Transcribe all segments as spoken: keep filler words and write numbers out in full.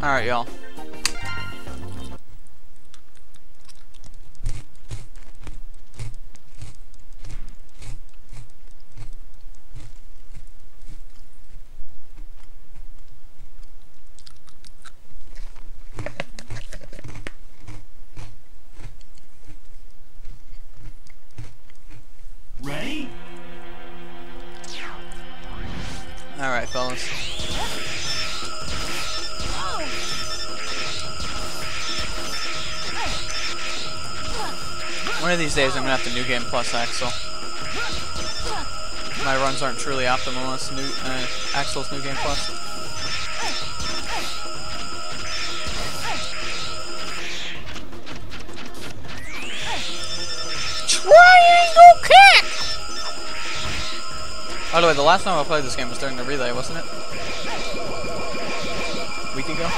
Alright, y'all. Ready? Alright, fellas. One of these days I'm gonna have to New Game Plus Axel. My runs aren't truly optimal unless new, uh, Axel's New Game Plus. Triangle kick! By the way, the last time I played this game was during the relay, wasn't it? A week ago?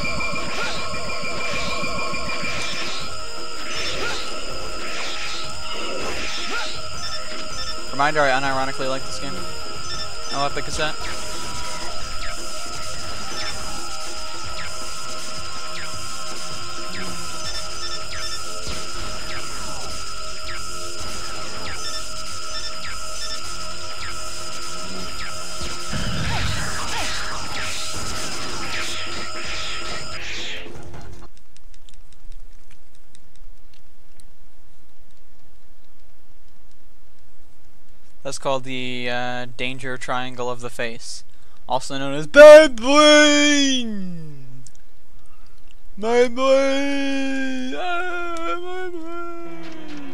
Reminder, I unironically like this game. How epic is that? That's called the uh, danger triangle of the face, also known as bad brain. My brain, ah, my brain.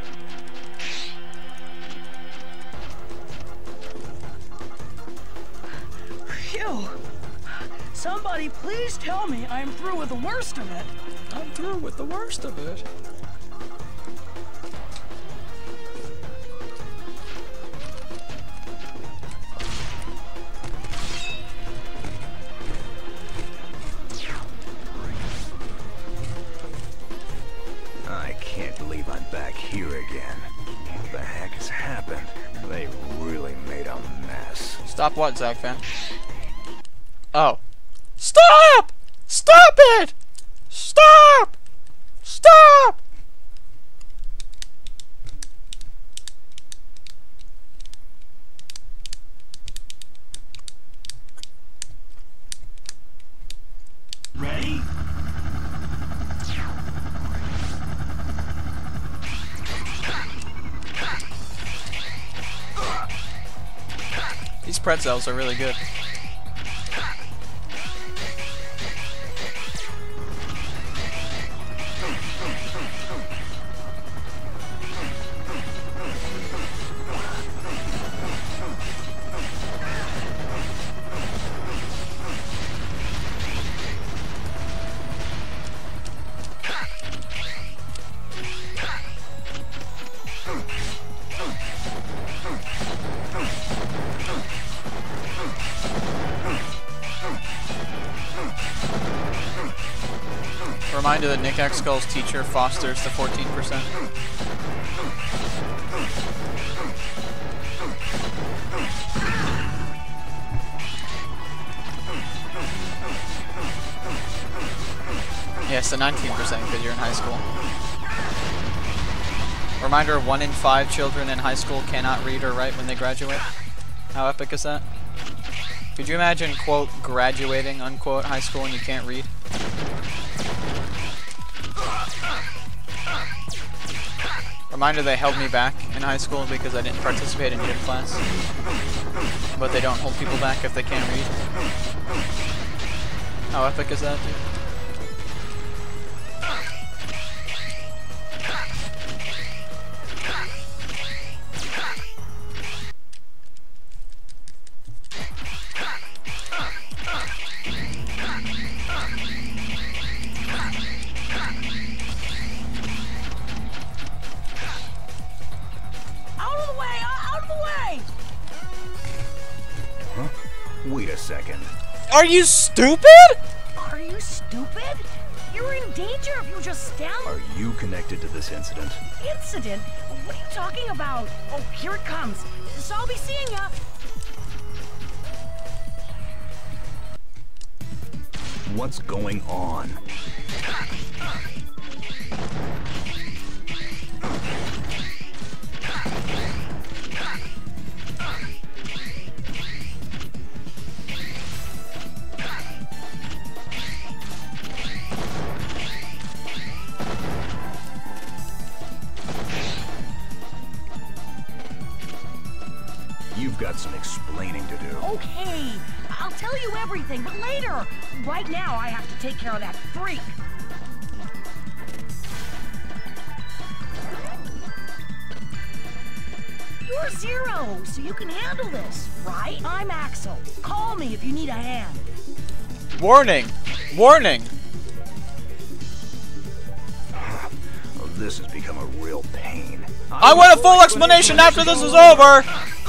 Phew! Somebody please tell me I'm through with the worst of it. I'm through with the worst of it. I can't believe I'm back here again. What the heck has happened? They really made a mess. Stop what, Zagfan? Oh. Stop! Stop it! Stop! Stop! Ready? These pretzels are really good. Reminder that Nick X Skull's teacher fosters the fourteen percent. Yes, the nineteen percent because you're in high school. Reminder, one in five children in high school cannot read or write when they graduate. How epic is that? Could you imagine, quote, graduating, unquote, high school and you can't read? Reminder, they held me back in high school because I didn't participate in gym class. But they don't hold people back if they can't read. How epic is that, dude? Wait a second. Are you stupid? Are you stupid? You're in danger if you just stand. Are you connected to this incident? Incident? What are you talking about? Oh, here it comes. So I'll be seeing ya. What's going on? You've got some explaining to do. Okay, I'll tell you everything, but later. Right now, I have to take care of that freak. You're Zero, so you can handle this, right? I'm Axel. Call me if you need a hand. Warning! Warning! Oh, this has become a real pain. I want a full explanation after this is over!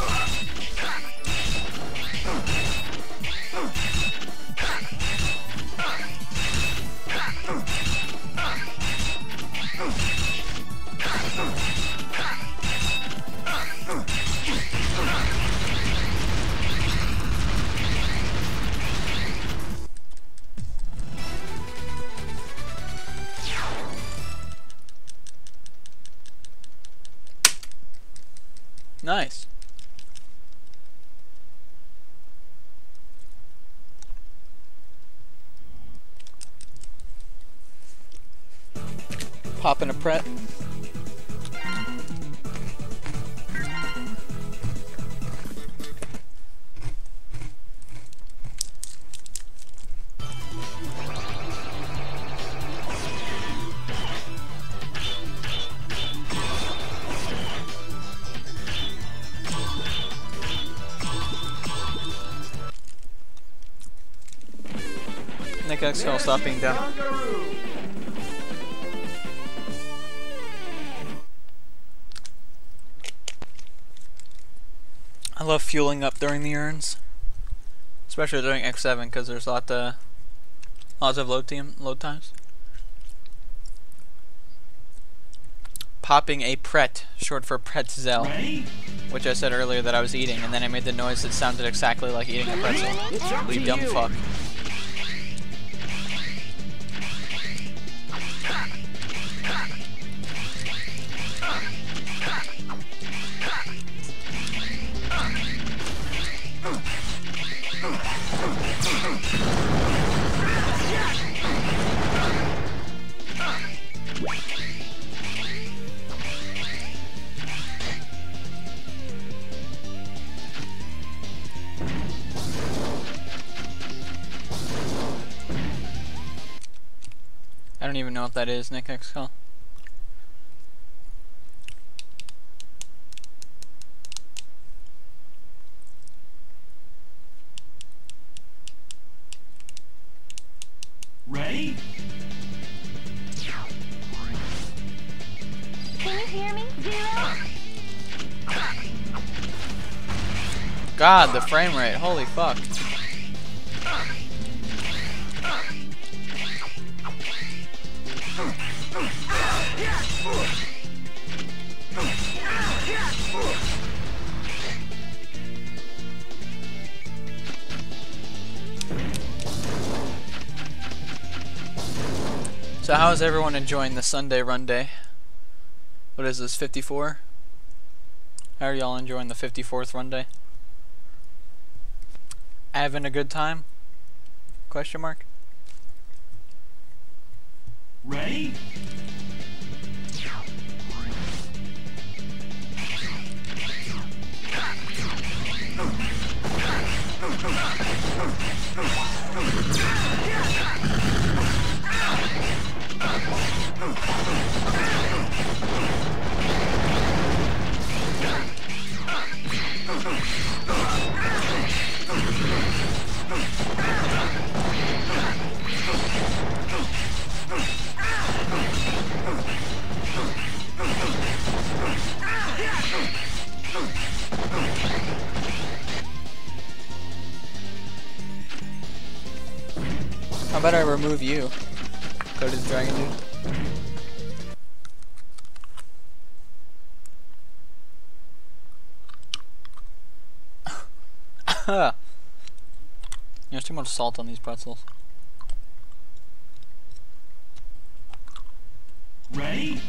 Nice. Popping a Pret. Nick X L, stop being dumb. I love fueling up during the urns, especially during X seven because there's a lot of lots of load team load times. Popping a Pret, short for pretzel, which I said earlier that I was eating, and then I made the noise that sounded exactly like eating a pretzel. You dumb fuck. I don't even know what that is, Nick X L. Ready? Can you hear me, Zero? God, the frame rate, holy fuck. So how is everyone enjoying the Sunday run day? What is this, fifty-four? How are y'all enjoying the fifty-fourth run day? Having a good time? Question mark? Ready? How about I remove you? Go to the dragon dude. There's too much salt on these pretzels. Ready?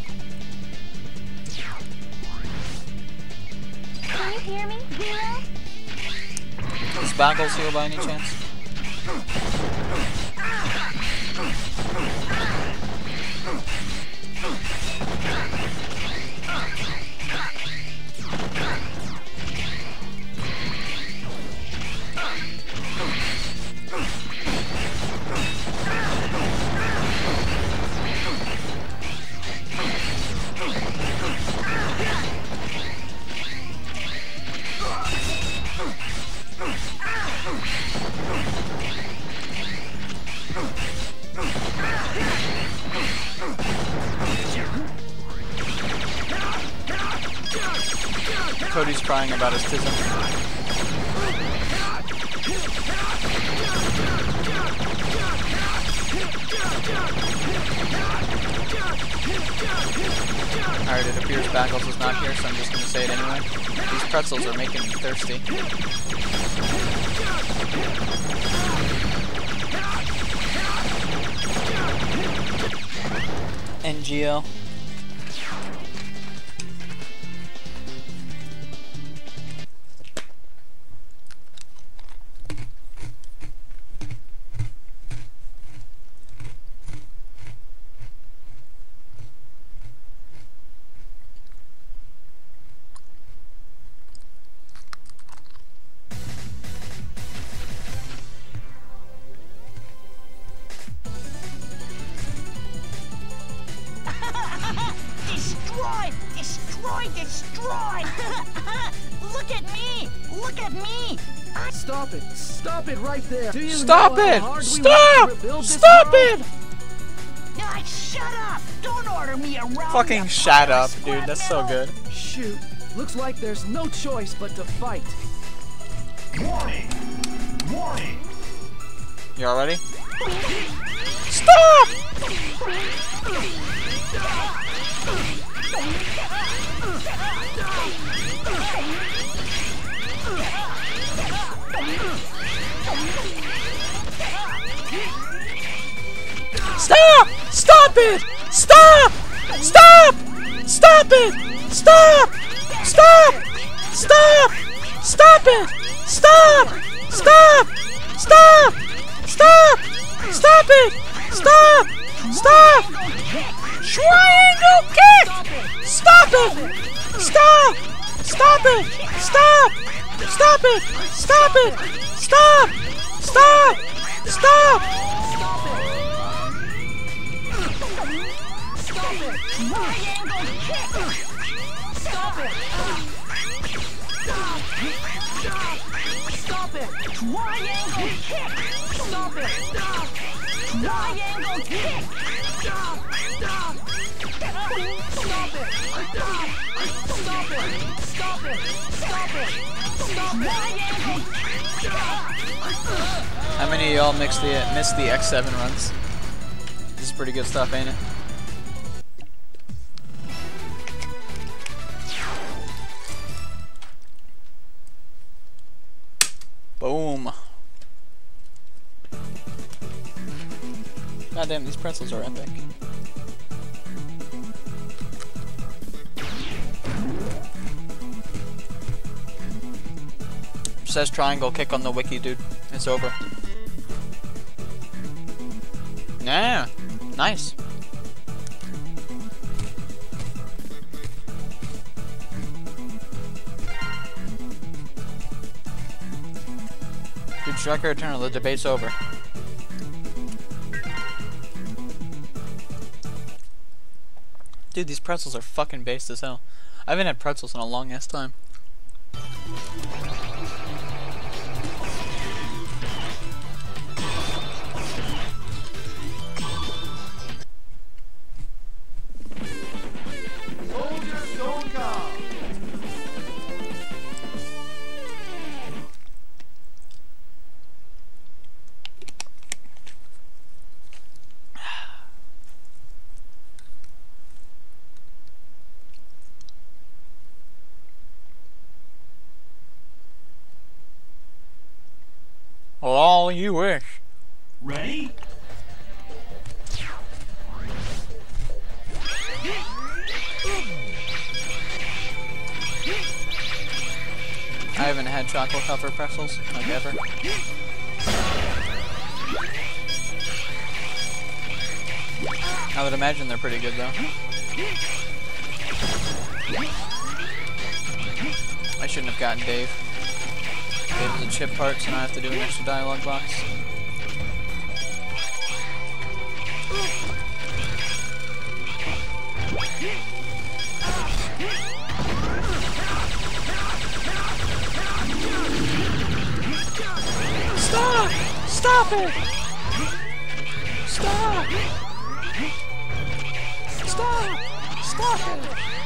Can you hear me, Zero? Is Baggles here by any chance? Cody's crying about his tism. Alright, it appears Baggles is not here, so I'm just gonna say it anyway. These pretzels are making me thirsty. N G L. Destroy! Destroy! Destroy! Look at me! Look at me! I Stop it! Stop it right there! Do you Stop know it! how hard we Stop! worked to rebuild this Stop world? it! Ah, shut up! Don't order me around. Fucking you shut pile up, of dude. scrap That's so metal. good. Shoot! Looks like there's no choice but to fight. Warning! Warning! You all ready? Stop! Stop! Stop it! Stop! Stop! Stop it! Stop! Stop! Stop! Stop it! Stop! Stop! Stop! Stop! Stop it! Stop! Stop! Triangle kick! Stop it! Stop! Stop it! Stop! Stop it! Stop it! Stop! Stop! Stop! Triangle kick! Stop it! Stop it! Triangle kick! Stop it! Triangle kick! Stop it! Stop it! Stop it! Stop it! Stop it! Triangle How many of y'all missed the missed the X seven runs? This is pretty good stuff, ain't it? Boom. God damn, these pretzels are epic. Says triangle kick on the wiki, dude. It's over. Yeah, nice. Dude, Striker Eternal, the debate's over. Dude, these pretzels are fucking based as hell. I haven't had pretzels in a long ass time. Soldiers don't come! All you wish. Ready? haven't had chocolate covered pretzels, like ever. I would imagine they're pretty good though. I shouldn't have gotten Dave. Dave's a chip part, so now I have to do an extra dialogue box. Stop! Stop it! Stop! Stop! Stop it!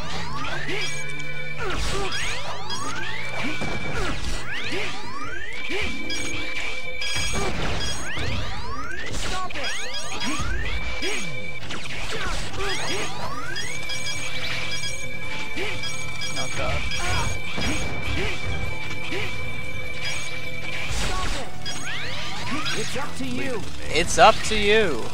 Oh god. It's up to you. It's up to you.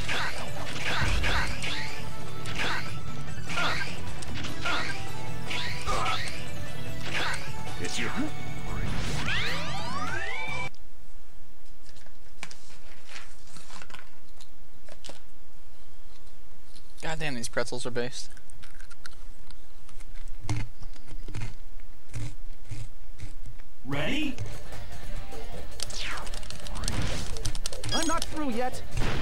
It's you. God damn, these pretzels are based. Ready? I'm not through yet.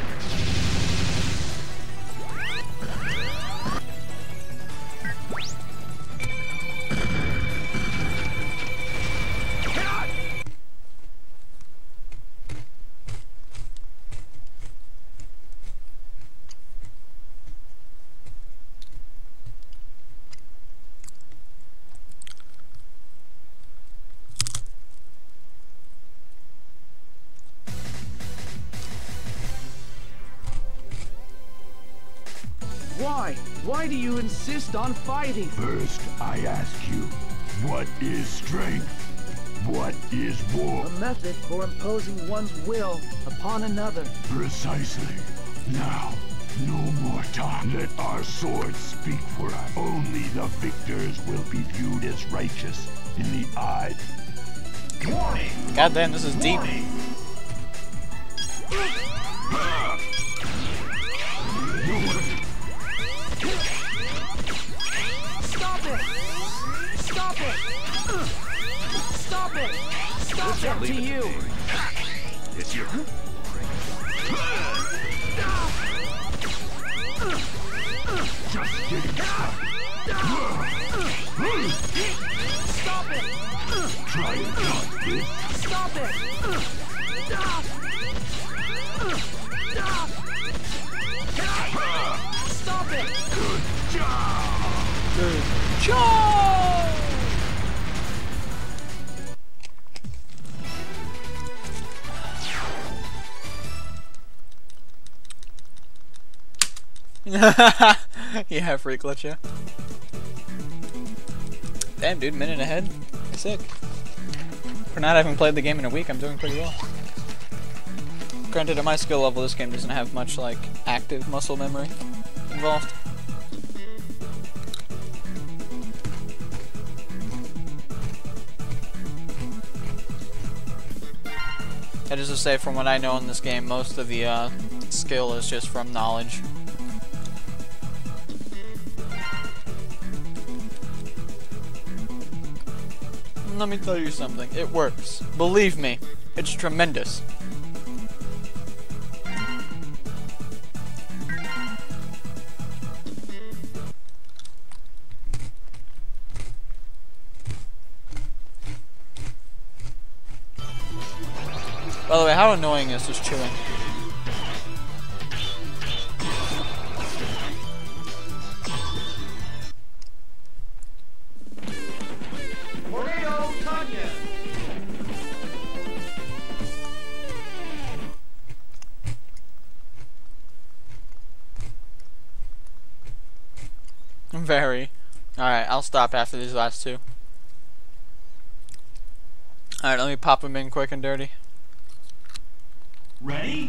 Why? Why do you insist on fighting? First, I ask you, what is strength? What is war? A method for imposing one's will upon another. Precisely. Now, no more talk. Let our swords speak for us. Only the victors will be viewed as righteous in the eyes. Warning! God damn, this is deep. Warning! Stop it! Stop it! Stop it! Stop It's it! up to you. It's you. Just getting started. Stop it! Try it not, kid. Stop it! Stop it! Good job! Good job! Yeah, free glitch, yeah. Damn, dude, minute ahead. Sick. For not having played the game in a week, I'm doing pretty well. Granted, at my skill level, this game doesn't have much, like, active muscle memory involved. That is to say, from what I know in this game, most of the uh, skill is just from knowledge. Let me tell you something, it works. Believe me, it's tremendous. By the way, how annoying is this chewing? Tornado Tanya! Very. Alright, I'll stop after these last two. Alright, let me pop them in quick and dirty. Ready?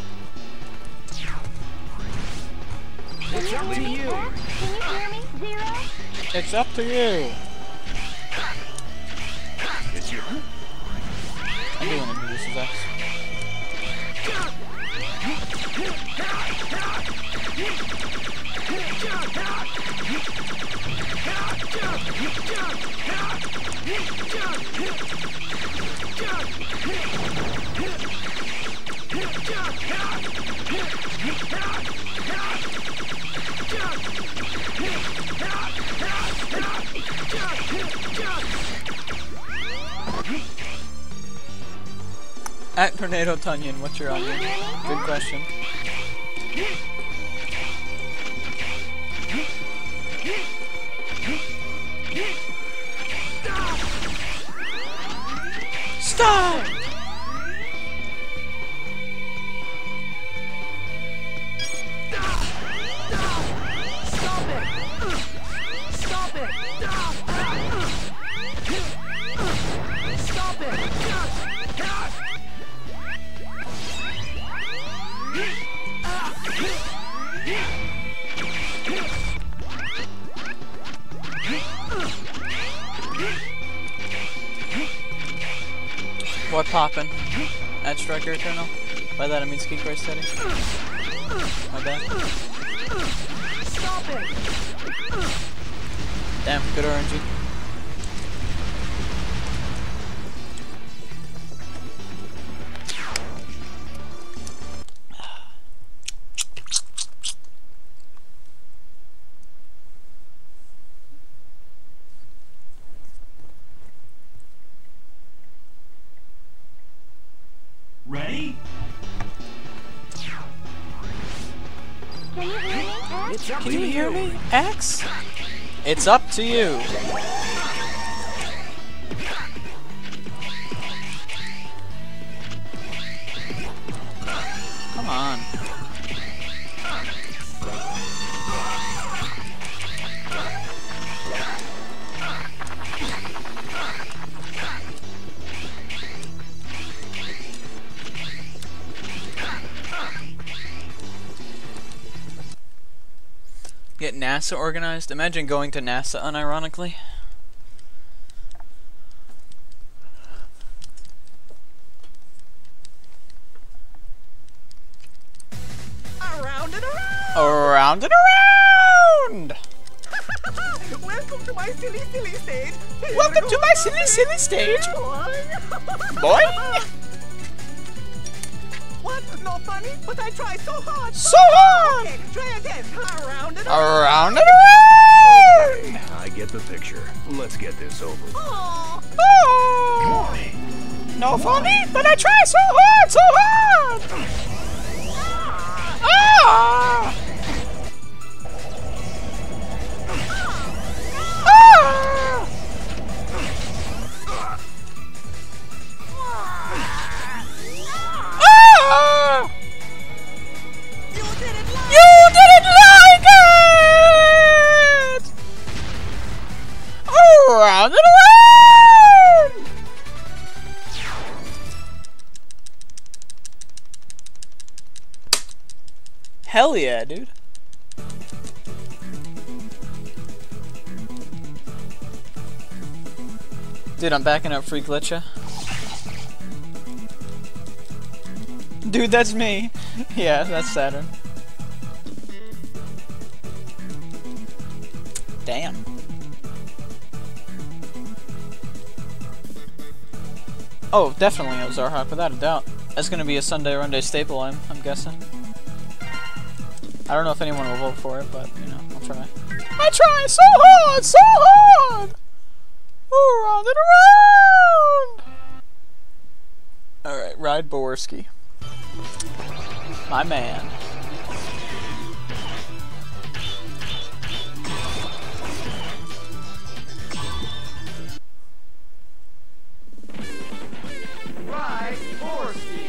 It's up to you. Can you hear me? Zero? It's up to you. It's I do want to do this as X. At Tornado Tunyon, what's your audio? Good question. Stop! Stop it! Stop it! Stop it! What poppin'? At Striker Eternal? By that I mean Ski Crazy Steady. My bad. Stop it! Damn, good R N G. Ready? Can you hear me? X? It's up Can to you hear me? X? It's up to you. Come on. Get NASA organized? Imagine going to NASA unironically. Around and around! Around and around! Welcome to my silly, silly stage! Welcome to my silly, silly stage! Boy! What? Not funny? But I try so hard! So hard! Okay, try again! Around and Around and around! I get the picture. Let's get this over with. Aww. Oh! No funny, but I try so hard, so hard! Ah! Ah! Ah! You didn't like You didn't like it! Around and around! Hell yeah, dude. Dude, I'm backing up Free Glitcha. Dude, that's me. Yeah, that's Saturn. Damn. Oh, definitely Ozarhawk, without a doubt. That's gonna be a Sunday Runday staple, I'm, I'm guessing. I don't know if anyone will vote for it, but, you know, I'll try. I try so hard, so hard! Around and around! Alright, Ride Bowerski. My man. Ride Bowerski.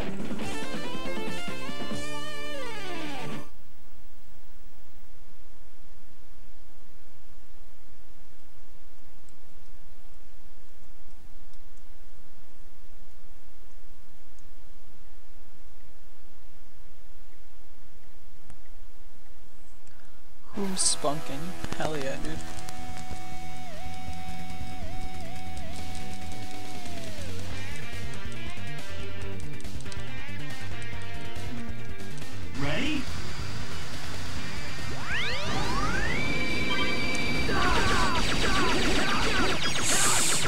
Who's spunking? Hell yeah, dude.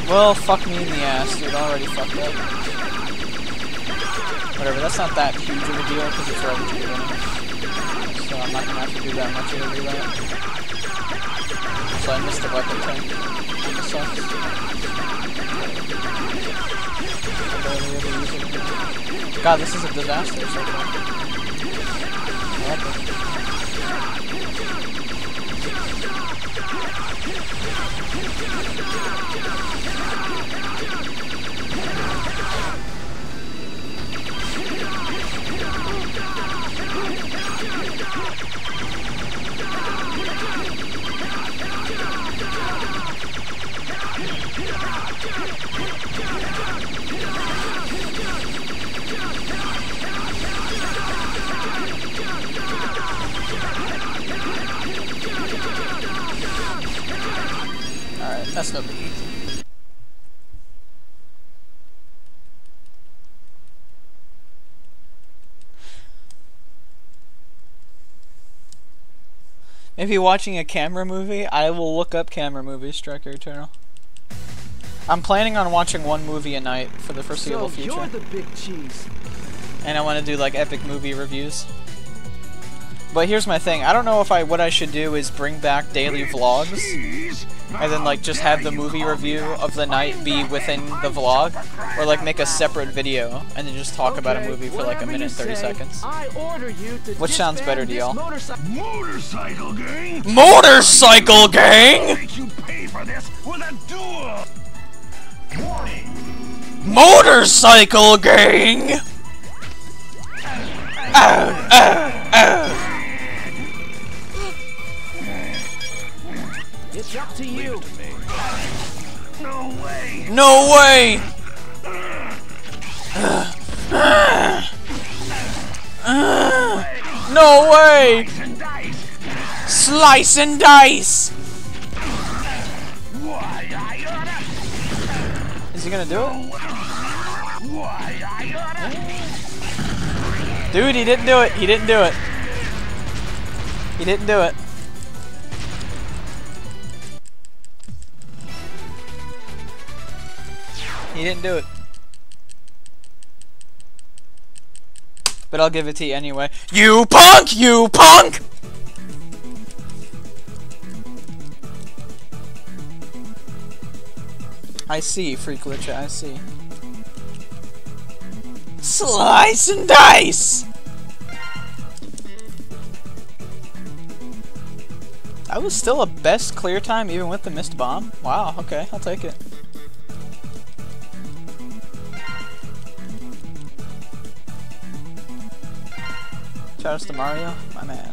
Well, fuck me in the ass, dude. Already fucked up. Whatever, that's not that huge of a deal because it's right at the beginning. So I'm not gonna have to do that much of a reload. So I missed the weapon tank. Kinda sucks. I barely ever use it. God, this is a disaster so far. I like it. Alright, that's no biggie. If you're watching a camera movie, I will look up camera movies, Striker Eternal. I'm planning on watching one movie a night for the foreseeable So future. you're the big cheese. And I want to do like epic movie reviews. But here's my thing, I don't know if I what I should do is bring back daily vlogs and then like just have the movie review of the night be within the vlog, or like make a separate video and then just talk about a Okay, movie for like a whatever minute you thirty say, seconds. I order you to Which sounds better to disband y'all? this motorcycle. Motorcycle gang? Motorcycle gang! Make you pay for this with a duel! Warning! Motorcycle gang! Ow, ow, ow. It's up to you. No way! No way! No way! And dice! Slice and dice! Why I oughta! Is he gonna do it? Why I oughta! Dude, he didn't do it. He didn't do it. He didn't do it. He didn't do it. But I'll give it to you anyway. You punk! You punk! I see, Freak Glitcha, I see. Slice and dice! That was still a best clear time even with the missed bomb? Wow, okay, I'll take it. Shoutouts to Mario, my man.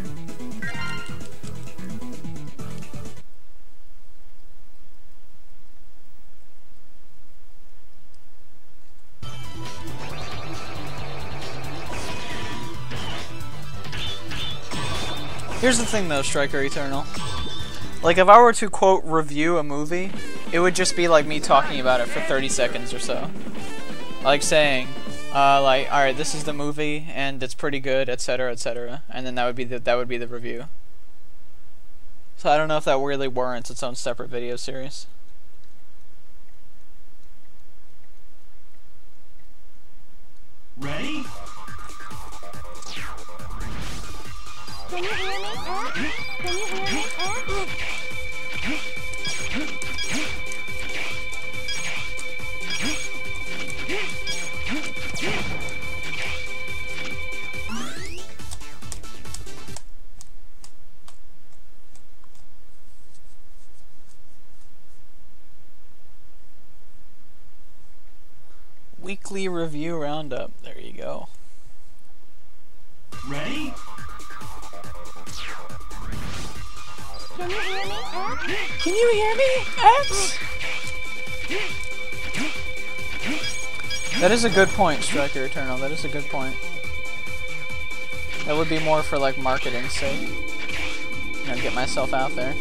Here's the thing though, Striker Eternal. Like if I were to quote review a movie, it would just be like me talking about it for thirty seconds or so. Like saying, uh, like, alright, this is the movie and it's pretty good, et cetera, et cetera. And then that would be the that would be the review. So I don't know if that really warrants its own separate video series. Ready? Can you hear me, X? Can you hear me, X? Weekly review roundup. There you go. Ready? Can you hear me, X? Can you hear me, X? That is a good point, Striker Eternal. That is a good point. That would be more for like marketing's sake. You know, get myself out there.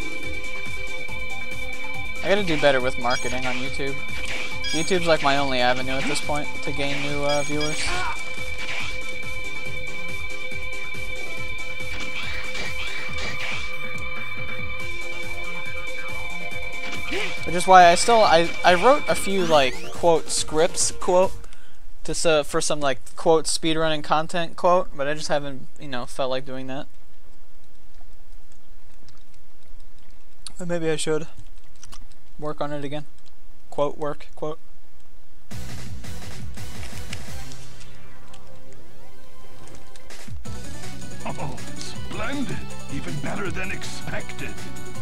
I gotta do better with marketing on YouTube. YouTube's like my only avenue at this point to gain new uh, viewers. Which is why I still I I wrote a few like quote scripts quote to uh, for some like quote speedrunning content quote, but I just haven't you know felt like doing that. But maybe I should work on it again. Quote work quote. Oh, splendid! Even better than expected.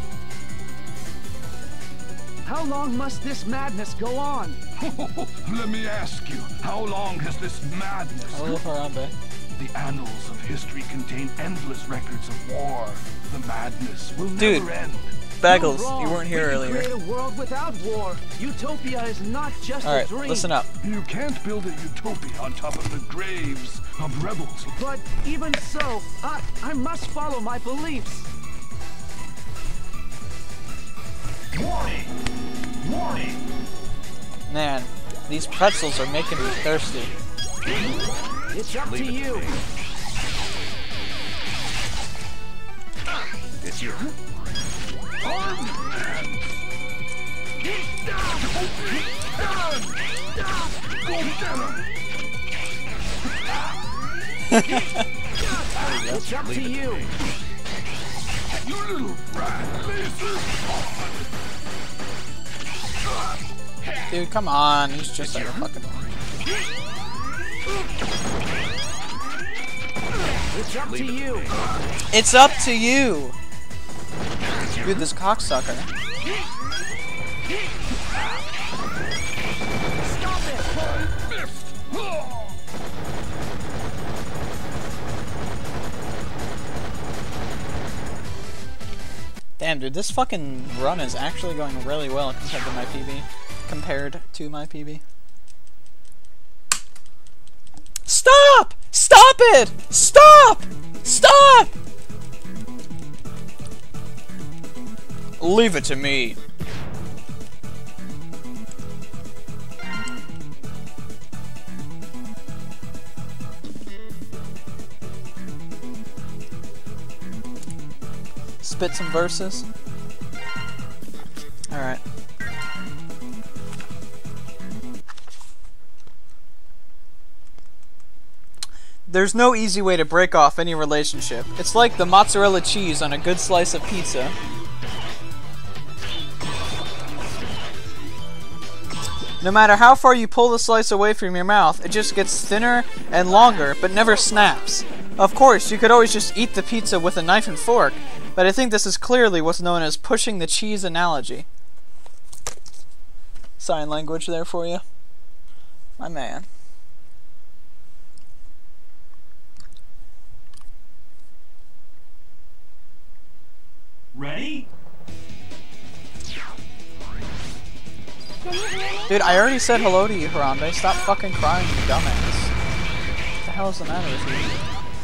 How long must this madness go on? Let me ask you, how long has this madness? Hello, Harambe. The annals of history contain endless records of war. The madness will Dude. never end. Bagels, You're wrong. you weren't here We can earlier. create a world without war. Utopia is not just a Alright, dream. listen up. You can't build a utopia on top of the graves of rebels. But even so, I, I must follow my beliefs. Warning! Warning! Man, these pretzels are making me thirsty. It's up to you. It's your... Armed hands! Get down! Down! Down! Go get him! It's up to you. You little rat! Laser! Dude, come on, he's just like a fucking orange. It's up to you. It's up to you! Dude, this cocksucker. Stop it. Damn, dude, this fucking run is actually going really well compared to my P B. Compared to my P B. Stop! Stop it! Stop! Stop! Leave it to me. Spit some verses. Alright. There's no easy way to break off any relationship. It's like the mozzarella cheese on a good slice of pizza. No matter how far you pull the slice away from your mouth, it just gets thinner and longer, but never snaps. Of course, you could always just eat the pizza with a knife and fork, but I think this is clearly what's known as pushing the cheese analogy. Sign language there for you. My man. Ready? Can you hear me? Dude, I already said hello to you, Harambe. Stop fucking crying, you dumbass. What the hell is the matter with you?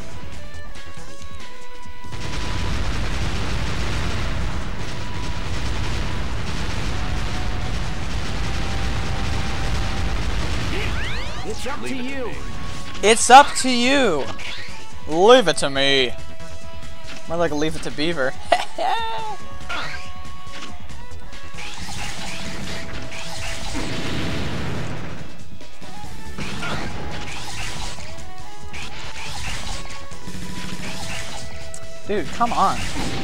It's up to you. It's up to you! Leave it to me! More like leave it to Beaver. Dude, come on.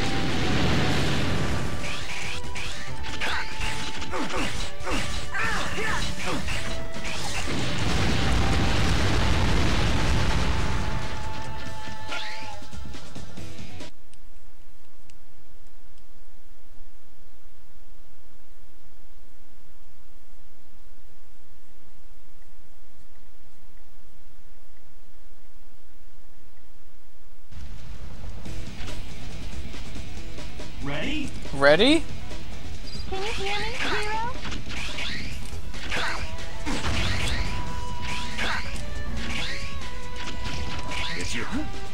Ready? Ready? Can you hear me, Hero? It's your...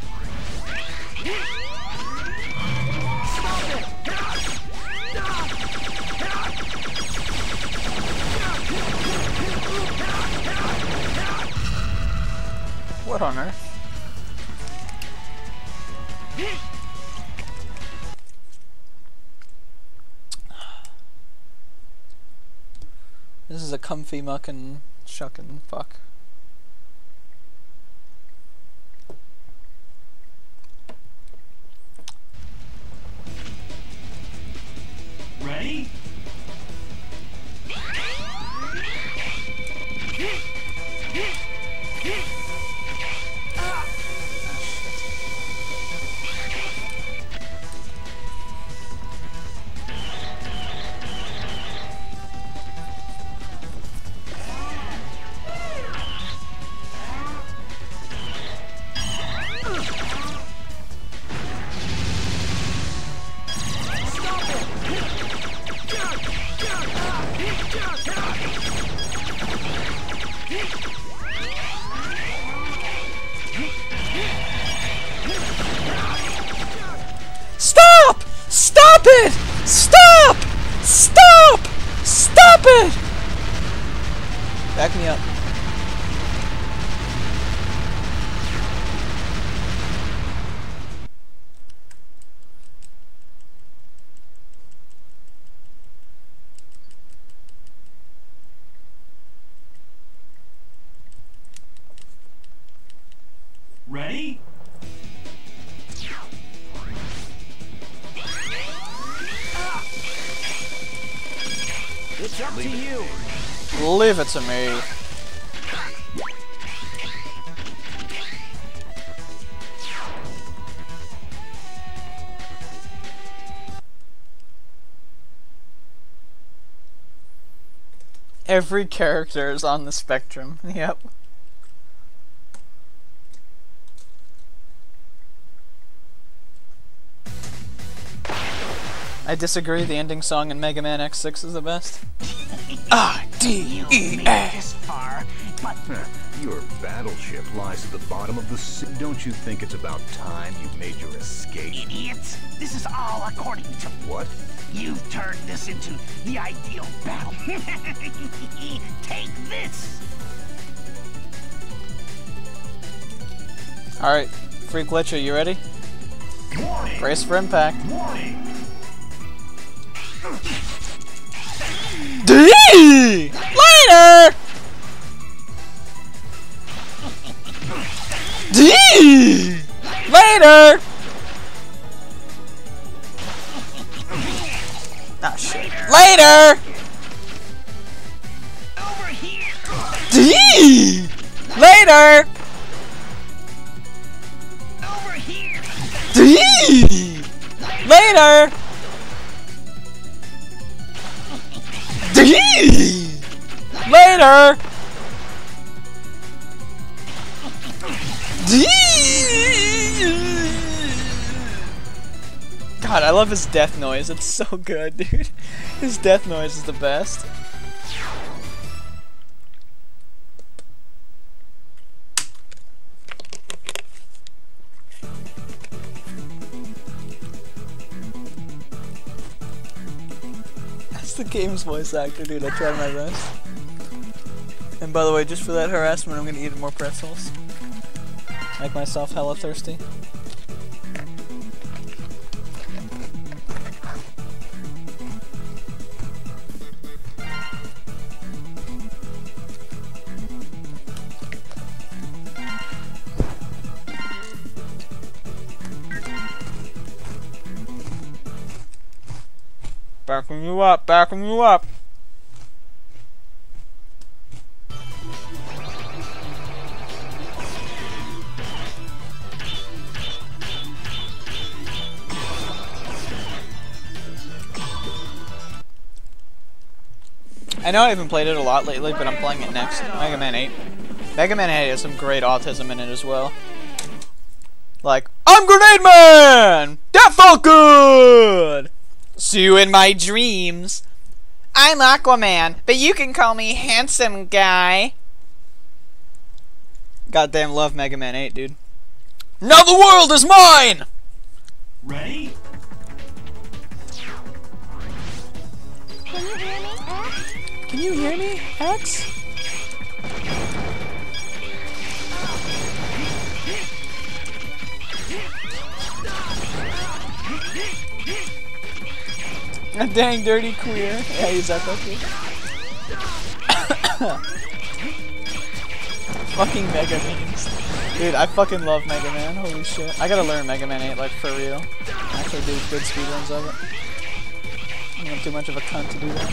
What on earth? This is a comfy muckin' shuckin' fuck. Ready? Stop! Stop it! Stop! Stop! Stop it! Back me up. Ready? It's up to you. Leave it to me. Every character is on the spectrum. Yep. I disagree, the ending song in Mega Man X six is the best. I D E A This far, but Your battleship lies at the bottom of the sea. Don't you think it's about time you made your escape? idiots, this is all according to What? you've turned this into the ideal battle. Take this. Alright, Freak Glitcher, you ready? Warning! Brace for impact. Warning! D! Later! D! Later! Ah, shit. Later! Over here. D! Later! Over here. D! Later! D! Later! D! God, I love his death noise. It's so good, dude. His death noise is the best. That's the game's voice actor, dude. I tried my best. And by the way, just for that harassment, I'm gonna eat more pretzels. Make myself hella thirsty. Backing you up, backing you up. I know I haven't played it a lot lately, but I'm playing it next. Mega Man eight. Mega Man eight has some great autism in it as well. Like, I'm Grenade Man! That felt good! See you in my dreams. I'm Aquaman, but you can call me Handsome Guy. Goddamn love Mega Man eight, dude. Now the world is mine! Ready? Can you hear me, X? Can you hear me, X? A dang dirty queer. Yeah, he's that cookie. Fucking Mega memes. Dude, I fucking love Mega Man. Holy shit. I gotta learn Mega Man eight, like, for real. Actually do good speedruns of it. I'm not too much of a cunt to do that.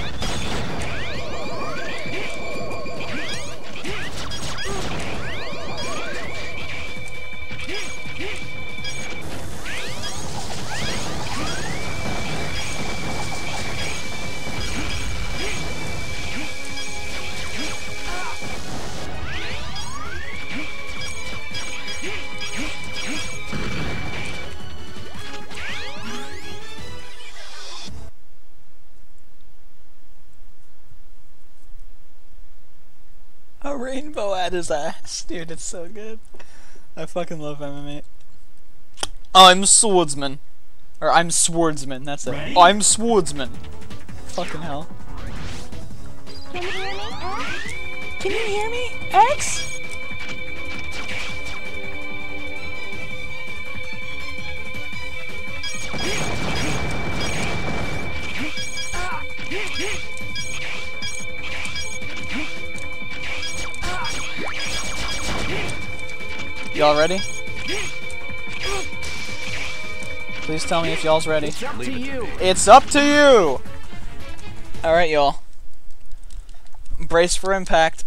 A rainbow at his ass. Dude, it's so good. I fucking love M M eight. I'm Swordsman. Or I'm Swordsman, that's it. Ready? I'm Swordsman. Fucking hell. Can you hear me, X? Can you hear me, X? Y'all ready? Please tell me if y'all's ready. It's up to you. It's up to you! Alright, y'all. Brace for impact.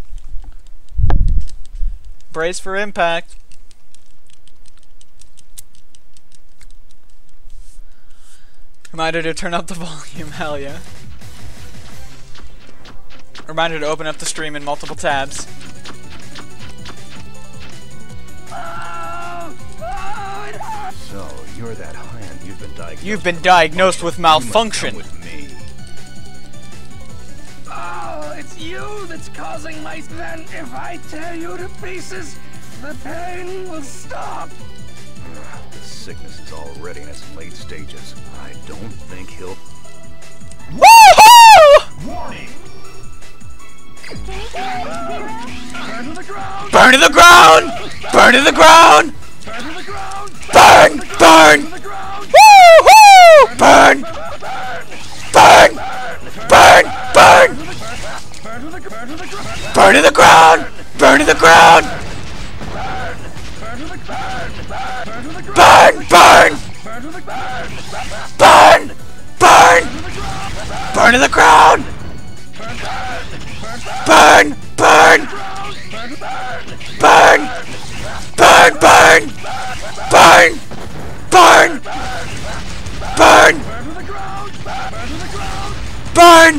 Brace for impact. Reminder to turn up the volume, hell yeah. Reminder to open up the stream in multiple tabs. So, you're that high and you've been diagnosed. You've been diagnosed with You must malfunction. come with me. Oh, it's you that's causing my... Then if I tear you to pieces, the pain will stop. Ugh, the sickness is already in its late stages. I don't think he'll... Woohoo! Warning! Burn to the ground! Burn to the ground! Burn to the ground! Burn to the ground! Burn! Burn! To the ground! Woohoo! Burn! Burn! Burn! Burn! Burn to the burn to the ground! Burn to the ground! Burn to the ground! Burn to the burn! Burn to the ground! Burn! Burn! Burn to the burn! Burn! Burn! Burn to the ground! Burn! Burn! Burn! Burn! Burn! Burn! Burn! Burn! Burn to the ground! Burn to the ground! Burn!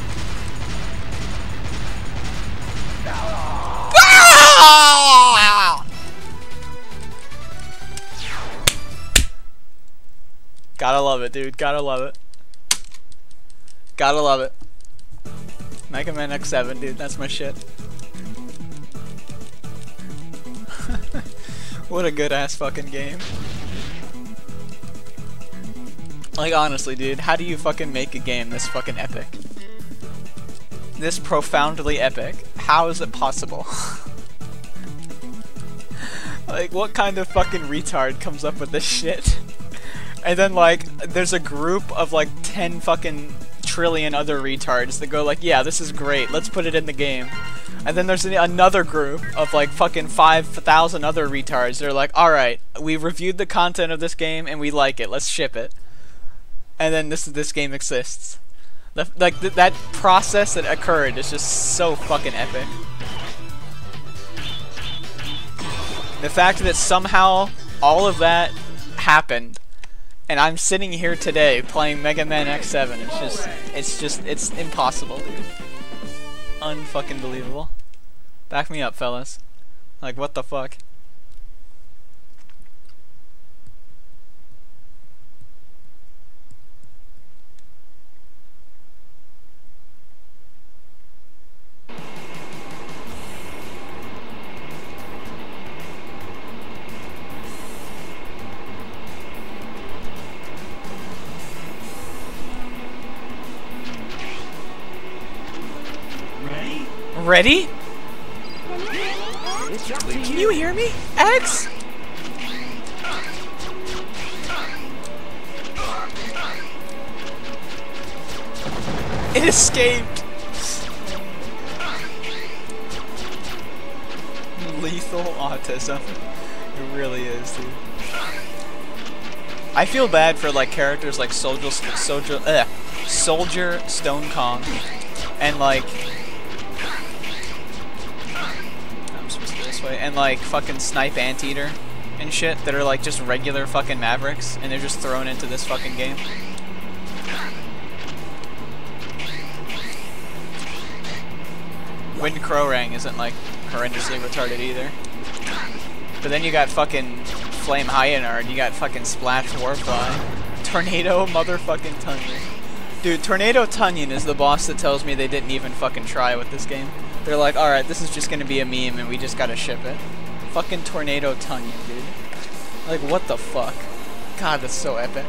Ah! Gotta love it, dude. Gotta love it. Gotta love it. Mega Man X seven, dude. That's my shit. What a good ass fucking game. Like, honestly, dude, how do you fucking make a game this fucking epic? This profoundly epic. How is it possible? Like, what kind of fucking retard comes up with this shit? And then, like, there's a group of, like, ten fucking trillion other retards that go like, yeah, this is great, let's put it in the game. And then there's another group of, like, fucking five thousand other retards that are like, alright, we reviewed the content of this game and we like it, let's ship it. And then this this game exists. The, like, th that process that occurred is just so fucking epic. The fact that somehow all of that happened, and I'm sitting here today playing Mega Man X seven, it's just, it's just, it's impossible, dude. Unfucking believable. Back me up, fellas. Like, what the fuck? Ready? Ready? Can you hear me, X? It's up to Can you. you hear me? X? It escaped. lethal autism. It really is, dude. I feel bad for like characters like Soldier, Soldier, ugh, Soldier Stone Kong, and like I'm supposed to go this way, and like fucking Snipe Anteater and shit that are like just regular fucking Mavericks, and they're just thrown into this fucking game. Wind Crowrang isn't like horrendously retarded either. But then you got fucking Flame Hyenar, and you got fucking Splash Warfly. Tornado motherfucking Tunyon. Dude, Tornado Tunyon is the boss that tells me they didn't even fucking try with this game. They're like, alright, this is just gonna be a meme and we just gotta ship it. Fucking Tornado Tunyon, dude. Like, what the fuck? God, that's so epic.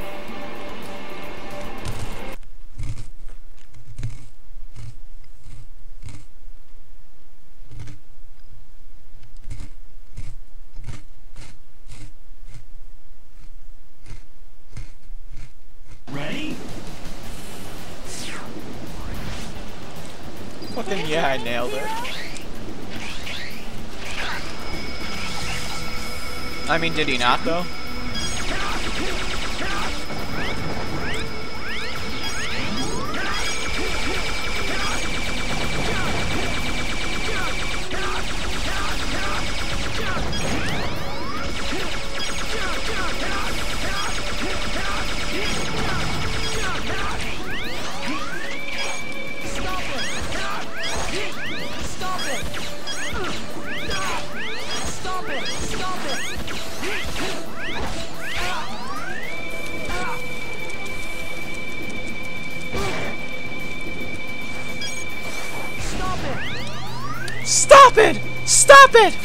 Ready? Fucking yeah, I nailed it. I mean, did he not though? Stop it! Stop it!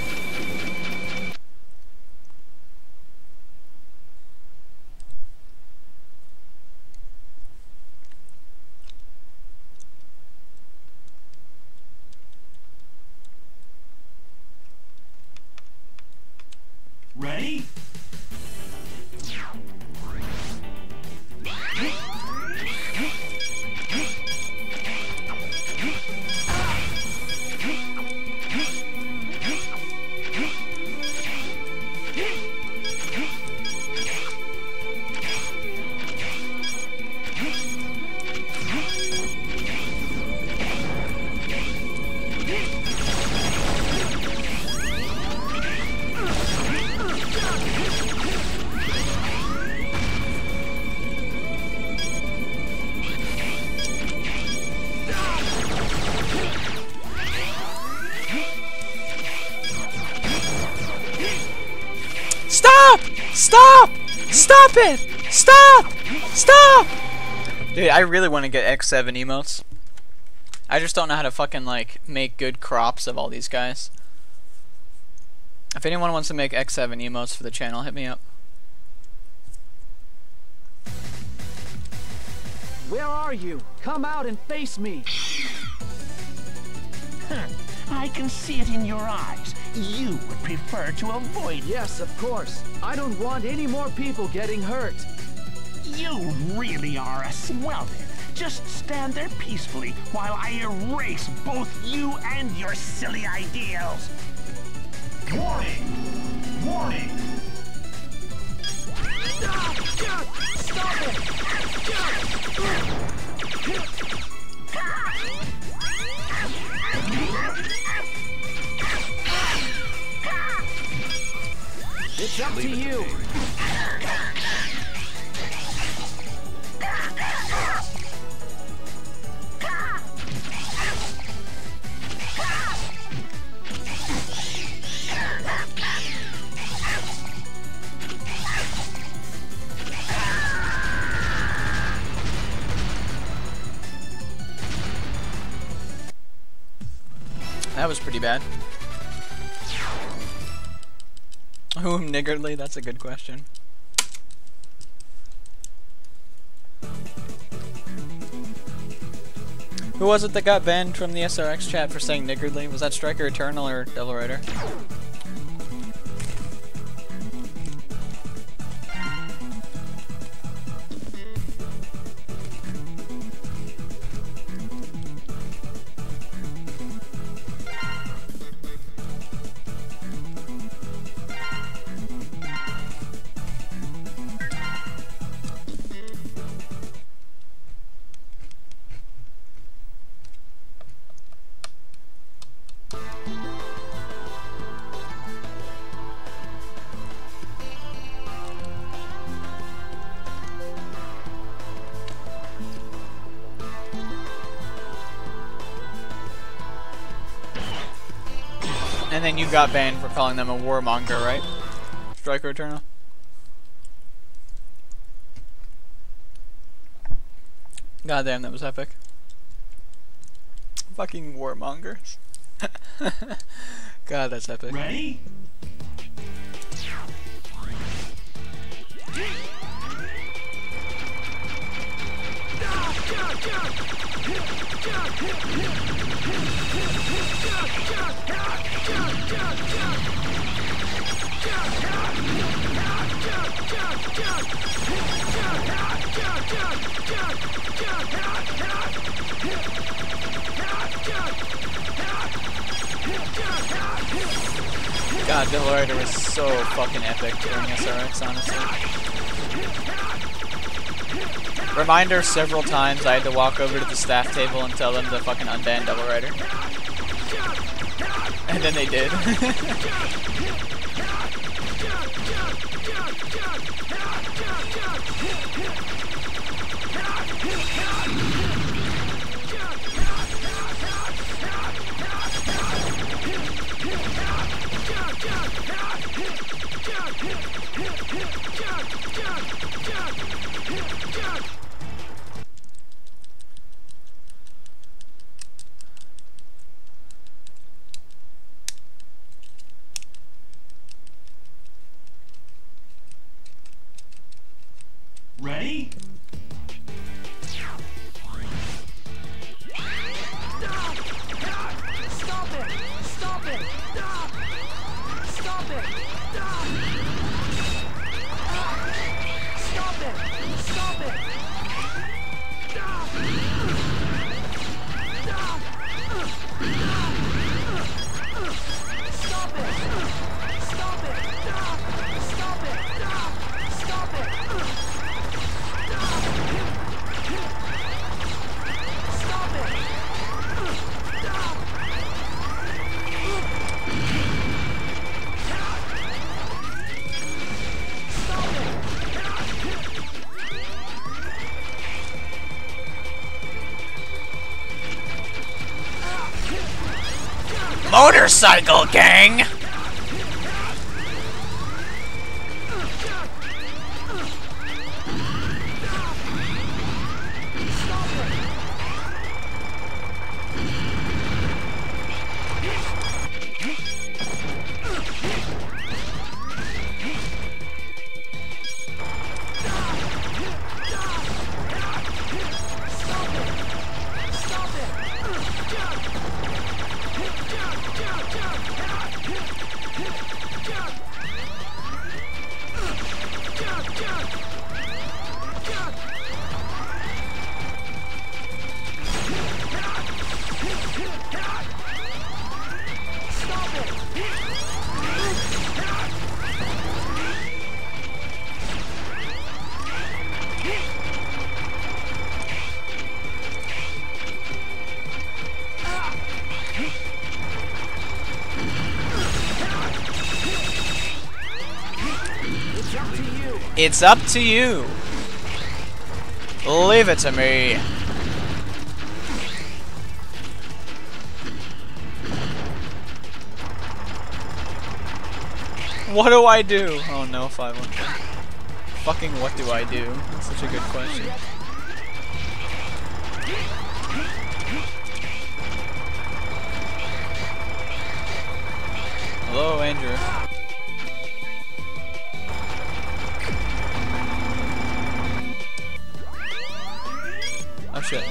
Ready? Stop! Stop! Stop it! Stop! Stop! Dude, I really want to get X seven emotes. I just don't know how to fucking like make good crops of all these guys. If anyone wants to make X seven emotes for the channel, hit me up. Where are you? Come out and face me. I can see it in your eyes. You would prefer to avoid. Yes, of course. I don't want any more people getting hurt. You really are a swell then. Just stand there peacefully while I erase both you and your silly ideals. Warning! Warning! Stop It's up to you. That was pretty bad. Whom niggardly? That's a good question. Who was it that got banned from the S R X chat for saying niggardly? Was that Striker Eternal or Devil Rider? And then you got banned for calling them a warmonger, right? Striker Eternal? God damn, that was epic. Fucking warmongers. God, that's epic. Ready? God, Devil Rider was so fucking epic during S R X, honestly. Reminder several times I had to walk over to the staff table and tell them to fucking unban Devil Rider. And then they did. Ready? Stop it! Stop it! Stop it! Stop it! Stop it! Stop it! Stop it! Stop it! Stop it! Stop it! Motorcycle gang! It's up to you. Leave it to me. What do I do? Oh no, five one. Fucking what do I do? That's such a good question. Hello, Andrew. Oh shit.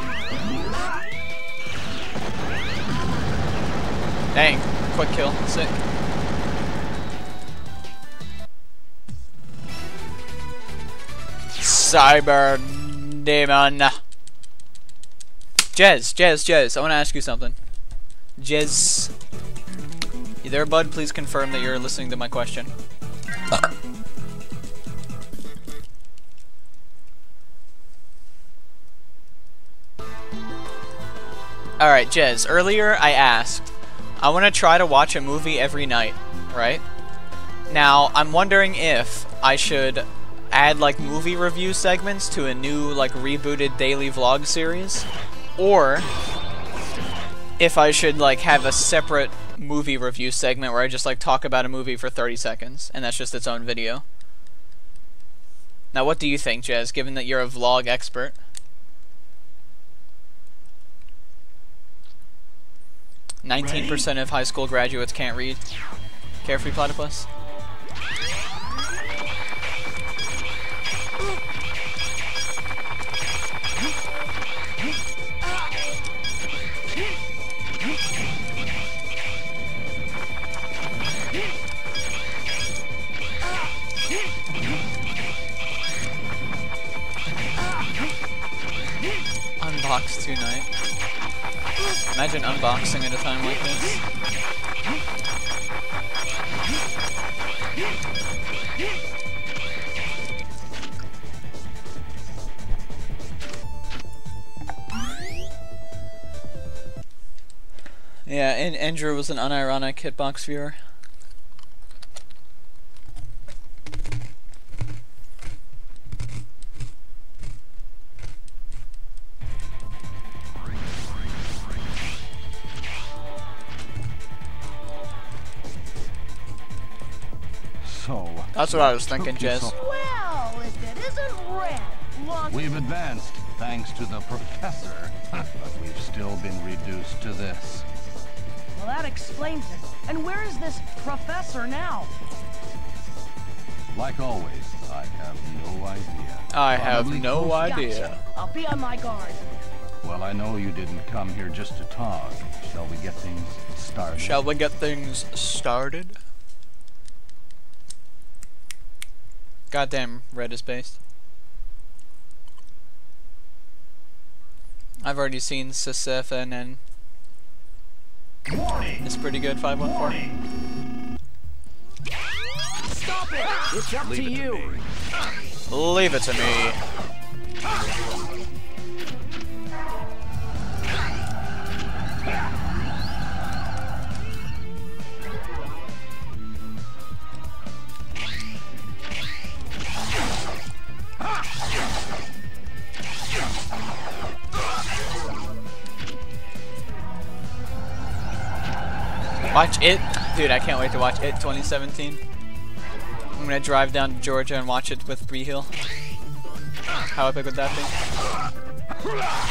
Dang, quick kill, sick. Cyber Demon. Jez, Jez, Jez, I want to ask you something. Jez. You there, bud? Please confirm that you're listening to my question. Alright, Jez, earlier I asked, I want to try to watch a movie every night, right? Now, I'm wondering if I should add like movie review segments to a new like rebooted daily vlog series, or if I should like have a separate movie review segment where I just like talk about a movie for thirty seconds, and that's just its own video. Now, what do you think, Jez, given that you're a vlog expert? nineteen percent of high school graduates can't read. Carefree Platypus? Unbox tonight. Imagine unboxing at a time like this. Yeah, and Andrew was an unironic Hitbox viewer. So, That's what I was thinking, Jez. Well, if it isn't red, long we've advanced thanks to the professor, but we've still been reduced to this. Well, that explains it. And where is this professor now? Like always, I have no idea. I have Probably no close- idea. Gotcha. I'll be on my guard. Well, I know you didn't come here just to talk. Shall we get things started? Shall we get things started? Goddamn, red is based. I've already seen Sisefn and Warning! it's pretty good. five one four. Warning! Stop it! It's up to Leave it to you. me. Leave it to me. Watch It, dude. I can't wait to watch It twenty seventeen. I'm gonna drive down to Georgia and watch it with Bree Hill. How epic would that be?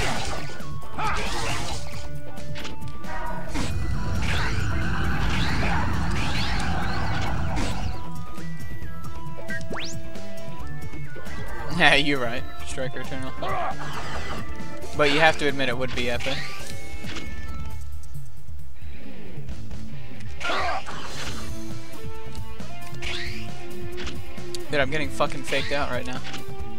Yeah, you're right. Striker Eternal. But you have to admit it would be epic. Dude, I'm getting fucking faked out right now.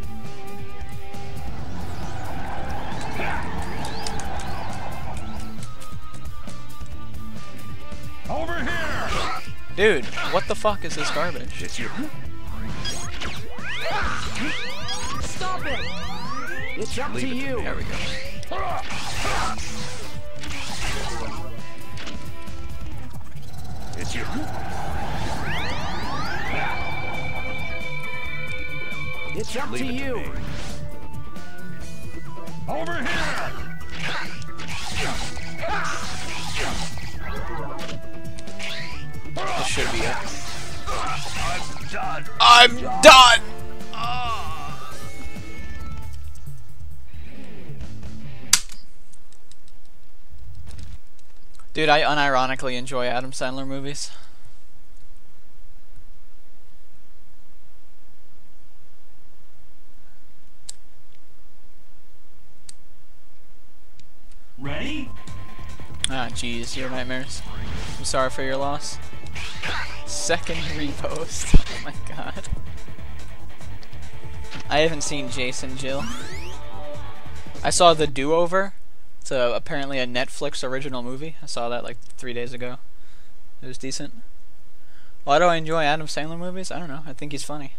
Over here! Dude, what the fuck is this garbage? It's you. Stop it! It's up Leave to it to you. me. There we go. It's you. It's up Leave to it you. to me. Over here! This should be it. I'm done. I'm done! Ah. Dude, I unironically enjoy Adam Sandler movies. Ready? Ah, jeez, your nightmares. I'm sorry for your loss. Second repost. Oh my god. I haven't seen Jason Jill. I saw The Do-Over. It's a, apparently a Netflix original movie. I saw that like three days ago. It was decent. Why do I enjoy Adam Sandler movies? I don't know. I think he's funny.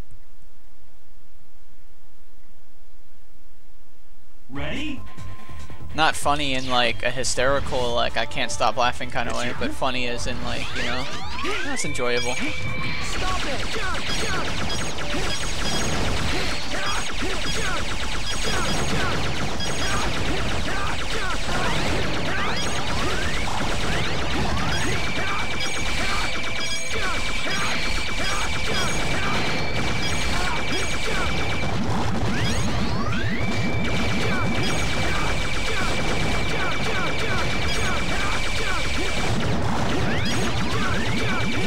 Ready? Not funny in like a hysterical, like I can't stop laughing kind of way, but funny as in like, you know, that's enjoyable. Stop it!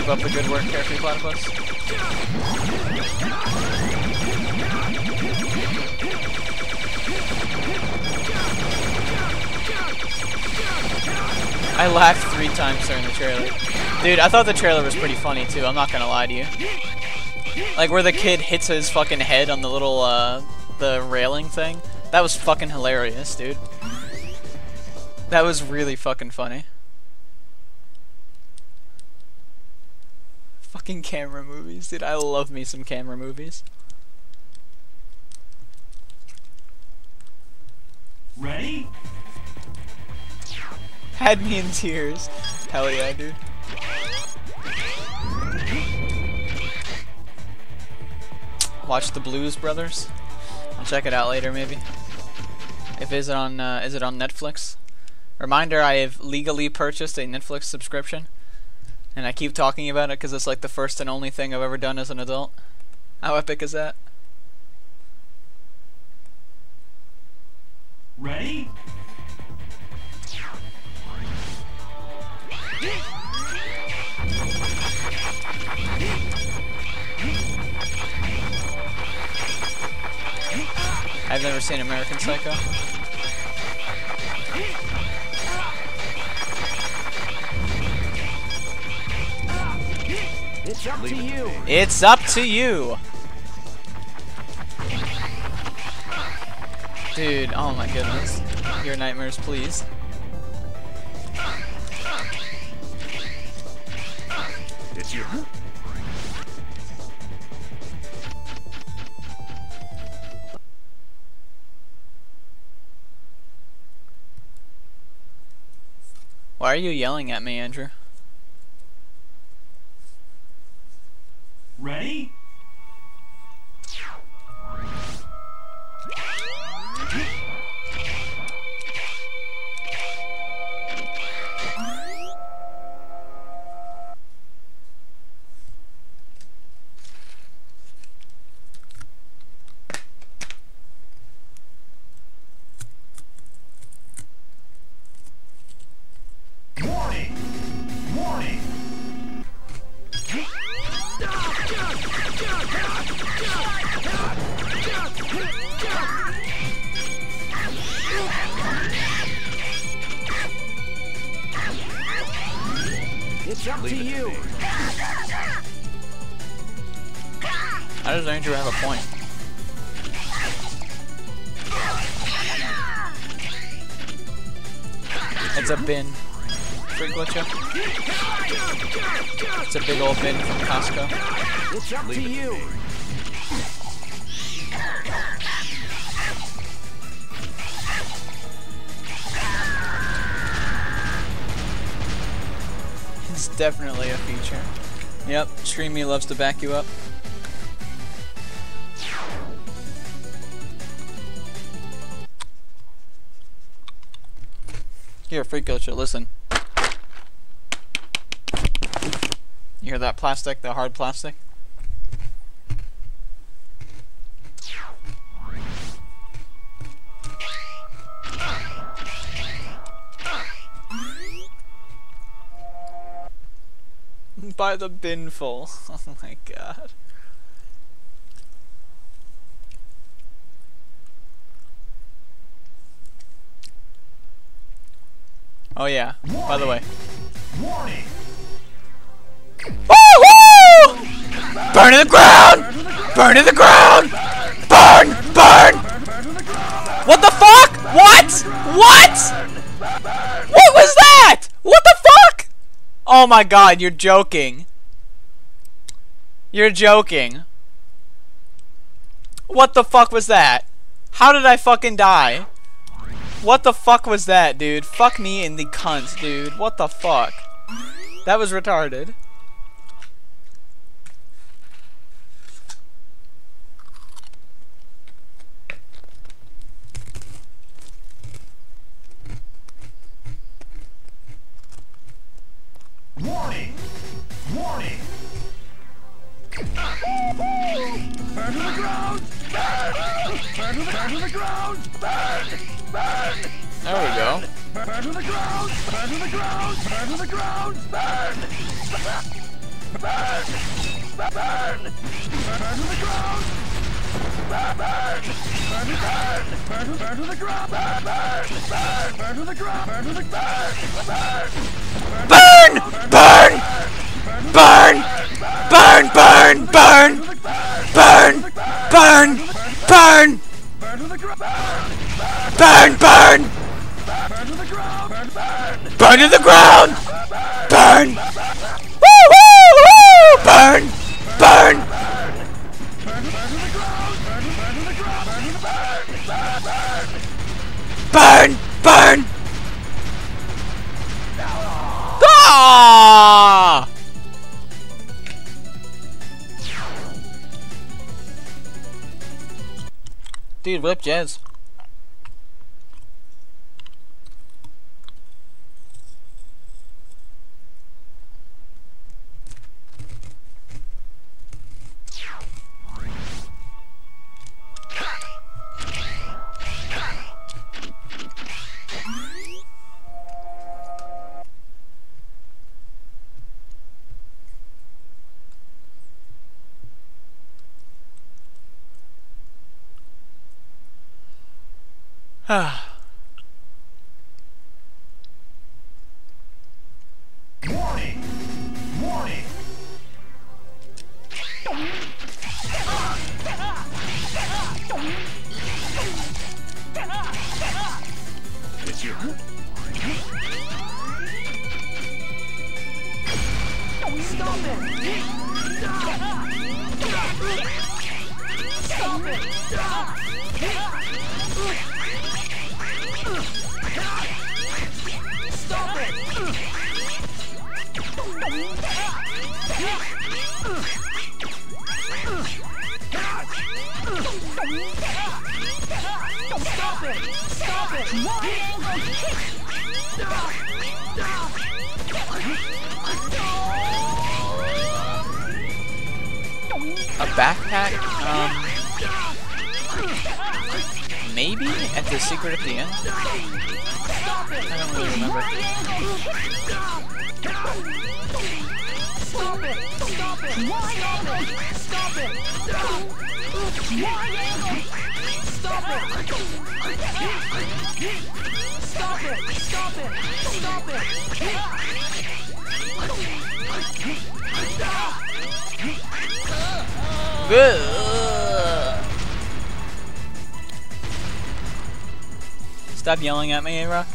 up the good work, Carefree Platypus. I laughed three times during the trailer. Dude, I thought the trailer was pretty funny too, I'm not gonna lie to you. Like where the kid hits his fucking head on the little, uh, the railing thing. That was fucking hilarious, dude. That was really fucking funny. Fucking camera movies, dude. I love me some camera movies. Ready? Had me in tears. Hell yeah, dude. Watch the Blues Brothers. I'll check it out later, maybe. If is it on, uh, is it on Netflix? Reminder: I have legally purchased a Netflix subscription, and I keep talking about it because it's like the first and only thing I've ever done as an adult. How epic is that? Ready? I've never seen American Psycho. It's up to you. It's up to you. Dude, oh my goodness. Your nightmares, please. It's you. Why are you yelling at me, Andrew? Ready? Warning! Warning! It's up to you. How does Andrew have a point? It's a bin. Free glitcher. It's a big old bin from Costco. It's up to you. It's definitely a feature. Yep, Stream Me loves to back you up. Here, Free Glitcher, listen. You hear that plastic, the hard plastic? By the bin full. Oh my god. Oh yeah, Warning. by the way. Warning! Woo-hoo! Burn to the ground! Burn to the ground! Burn! Burn! What the fuck? What? What? What was that? What the fuck? Oh my god, you're joking. You're joking. What the fuck was that? How did I fucking die? What the fuck was that, dude? Fuck me in the cunt, dude. What the fuck? That was retarded. Warning! Warning! Burn to the ground! Burn! Burn to the, burn to the ground! Burn! Burn! There we go. Burn to the ground! Burn to the ground! Burn to the ground! Burn! Burn! Burn! Burn to the ground! Burn! Burn! Burn to burn! Burn to burn to the ground! Burn! Burn! Burn! Burn to the ground! Burn to the burn! Burn! Burn! Burn! Burn! Burn! Burn! Burn! Burn! Burn! Burn to the ground! Burn! Burn! Burn to the ground! Burn! Burn! Burn to the ground! Burn! Woo! Woo! Woo! Burn! Burn! Burn to the ground! Burn to burn to the ground! Burn to the burn! Burn! Burn! Burn! Ah! Dude, whip jazz. Warning! Warning! It's you. Stop it! Stop it! Stop it! Stop it! Stop it! A backpack? Um, maybe at the secret at the end? I don't really remember. Stop it! Stop it! Stop it! Stop it! Stop it! Stop it! Stop it! Stop it! Good. Stop yelling at me, A-Rock.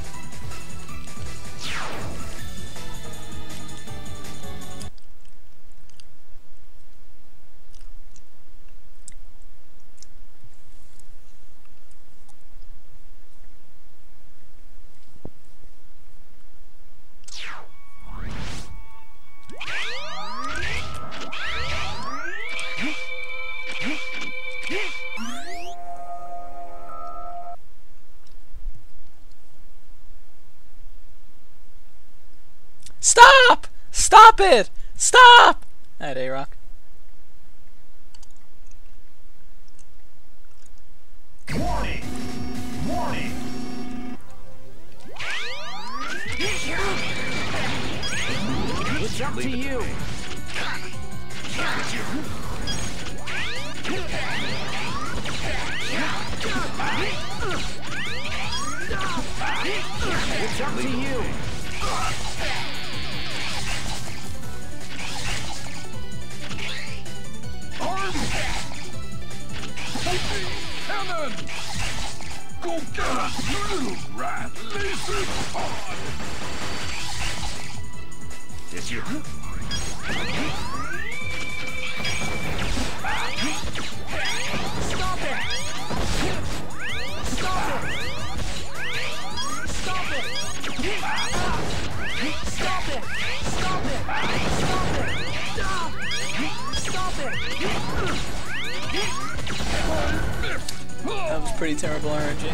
Stop! Stop it! Stop! Alright, A-Rock. Warning! Warning! It's up to you. It's up to you. Cannon! Go get us, you little rat! Listen on! It's you. Stop it! Stop it! Stop it! Stop it! Stop it! Stop it! Stop it! That was pretty terrible R N G.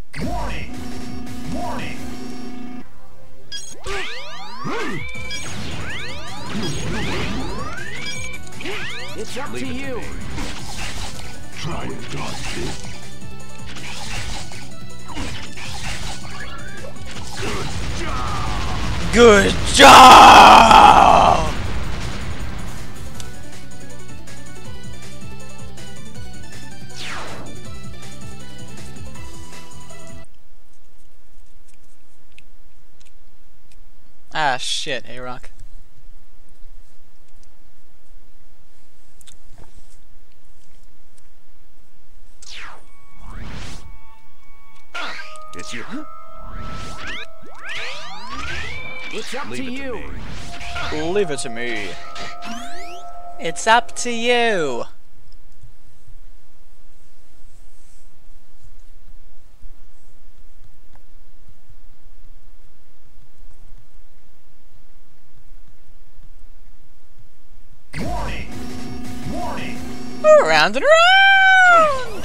Warning! Warning! It's up to you. Try and dodge this. Good job! Ah, shit, A-Rock. It's you. It's up to you. Leave it to me. It's up to you. Warning! Warning! Around and around!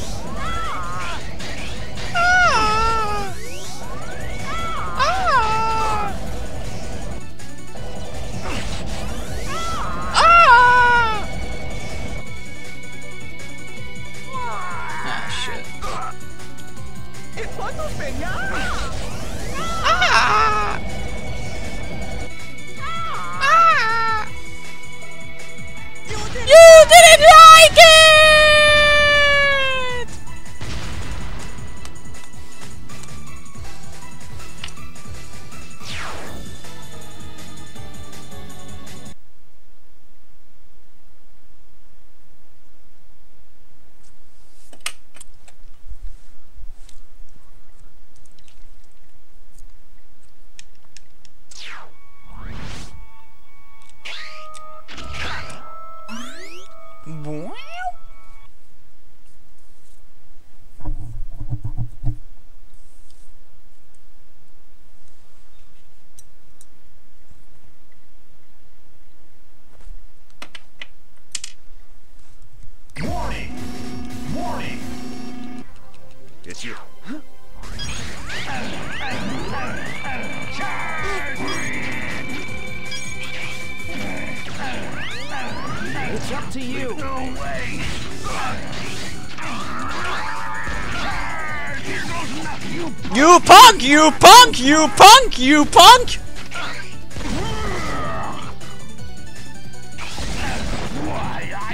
You didn't like it! Warning! Warning! It's you. It's up to you. No way! Here goes nothing, you You punk! You punk! You punk! You punk! Why, I...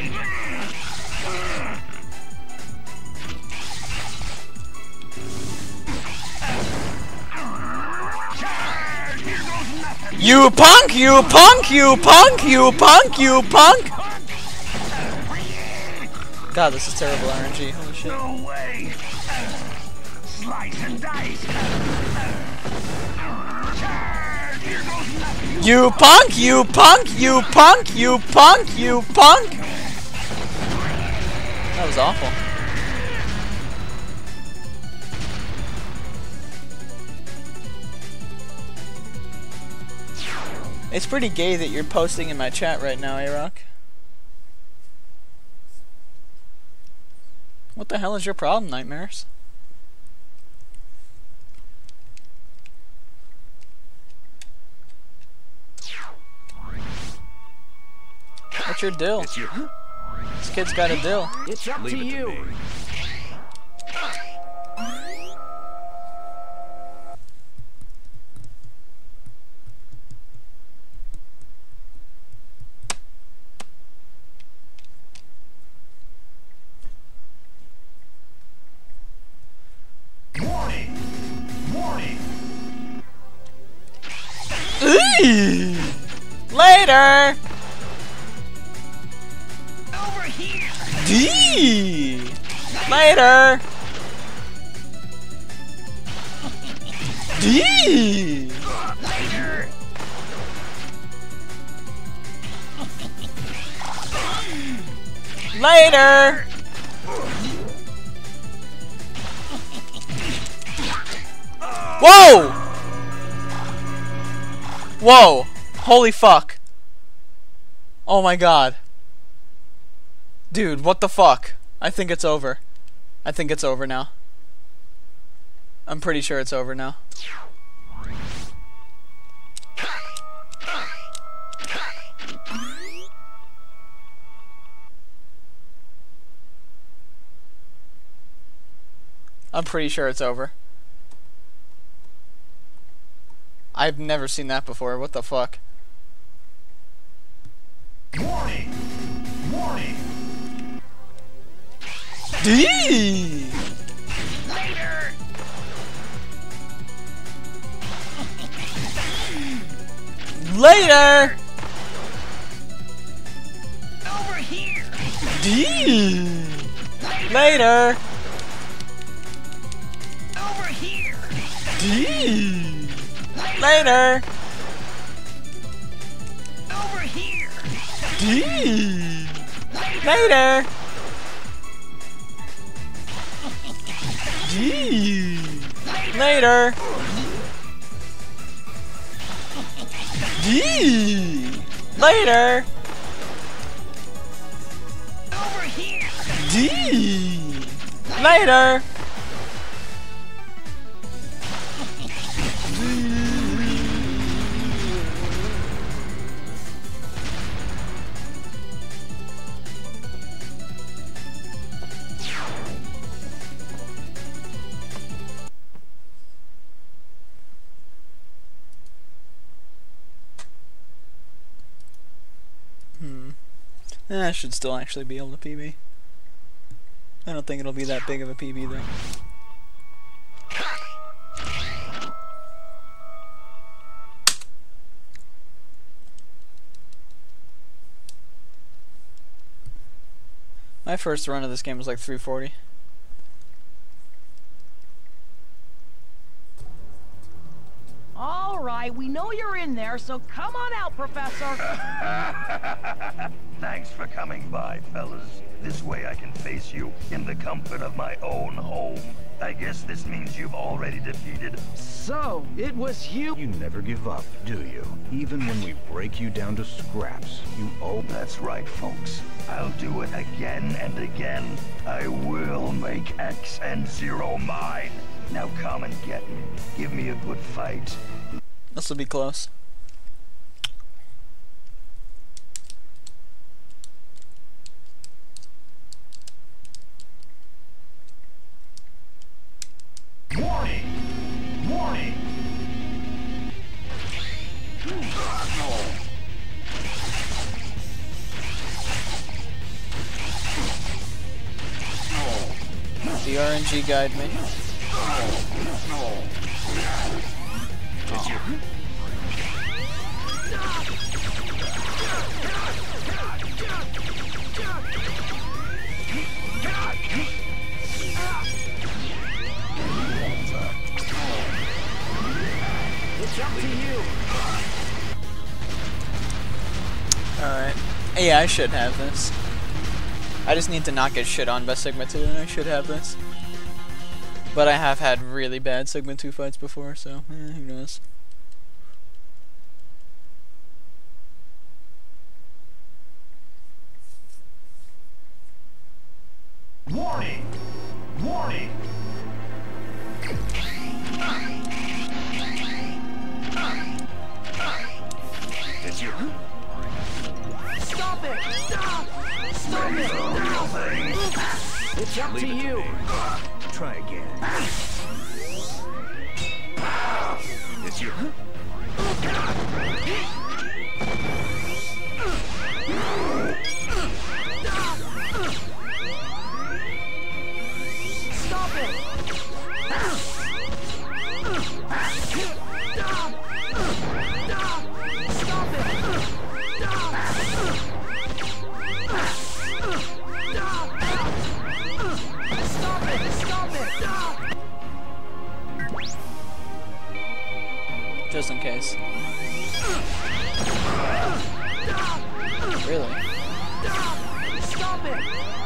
Here goes nothing. You punk! You punk! You punk! You punk! You punk! God, this is terrible R N G. Holy shit. No way! Slice and dice! Here goes nothing! You punk! You punk! You punk! You punk! You punk! That was awful. It's pretty gay that you're posting in my chat right now, A-Rock. What the hell is your problem, Nightmares? What's your deal? It's you. This kid's got a deal. It's up Leave to it to you. me. Warning! Warning! Eee! Later! Over here! D! Later! D! Later! Later! Whoa! Whoa! Holy fuck. Oh my god. Dude, what the fuck? I think it's over. I think it's over now. I'm pretty sure it's over now. I'm pretty sure it's over. I've never seen that before. What the fuck? Warning! Warning! D. Later! Later. Over here! D. Later. Over here! D. Later. Over here! D. Later. D. Later. D. Later. Over here! D. Later. Hmm. Eh, I should still actually be able to P B. I don't think it'll be that big of a P B though. My first run of this game was like three forty. All right, we know you're in there, so come on out, Professor. Thanks for coming by, fellas. This way I can face you in the comfort of my own home. I guess this means you've already defeated. So, it was you. You never give up, do you? Even when we break you down to scraps, you owe... That's right, folks. I'll do it again and again. I will make X and Zero mine. Now come and get me. Give me a good fight. This will be close. Warning! Warning! The R N G guide me. It's up to you. Alright. Yeah, I should have this. I just need to not get shit on by Sigma two and I should have this. But I have had really bad Sigma two fights before, so eh, who knows. Warning! Warning! Did you? Stop it! Stop! Stop it! Real thing. It's up to Leave it to you. me. Try again. Did you? Stop it! Stop it! Stop it! Stop it! Just in case. Really? Stop it!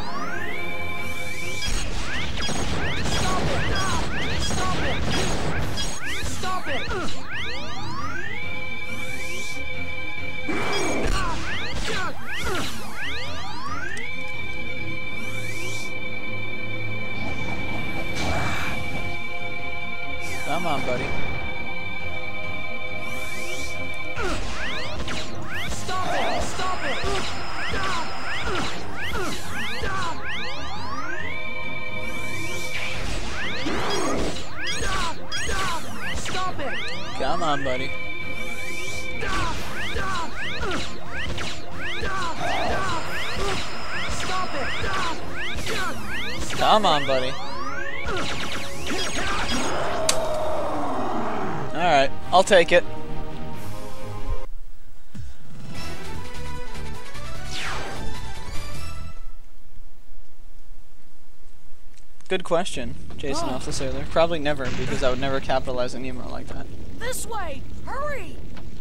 Stop it! Stop it! Come on, buddy. Stop it! Stop it! Stop it! Come on, buddy. Stop it! Come on, buddy. Alright, I'll take it. Good question, Jason Oh. off the sailor. Probably never, because I would never capitalize an email like that. This way! Hurry!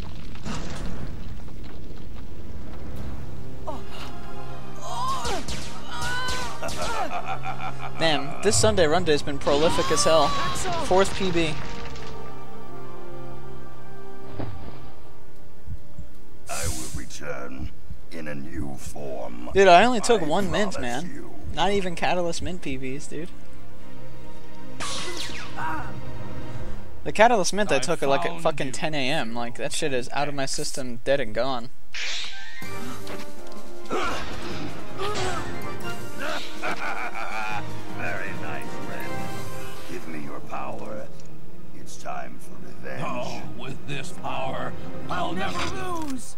Man, this Sunday run day has been prolific as hell. Fourth P B. I will return in a new form. Dude, I only took I one mint, promise man. you. Not even Catalyst mint P Vs, dude. The Catalyst mint I, I took at like at found fucking you. ten A M Like, that shit is out of my system, dead and gone. Very nice, friend. Give me your power. It's time for revenge. Oh, with this power, I'll never lose!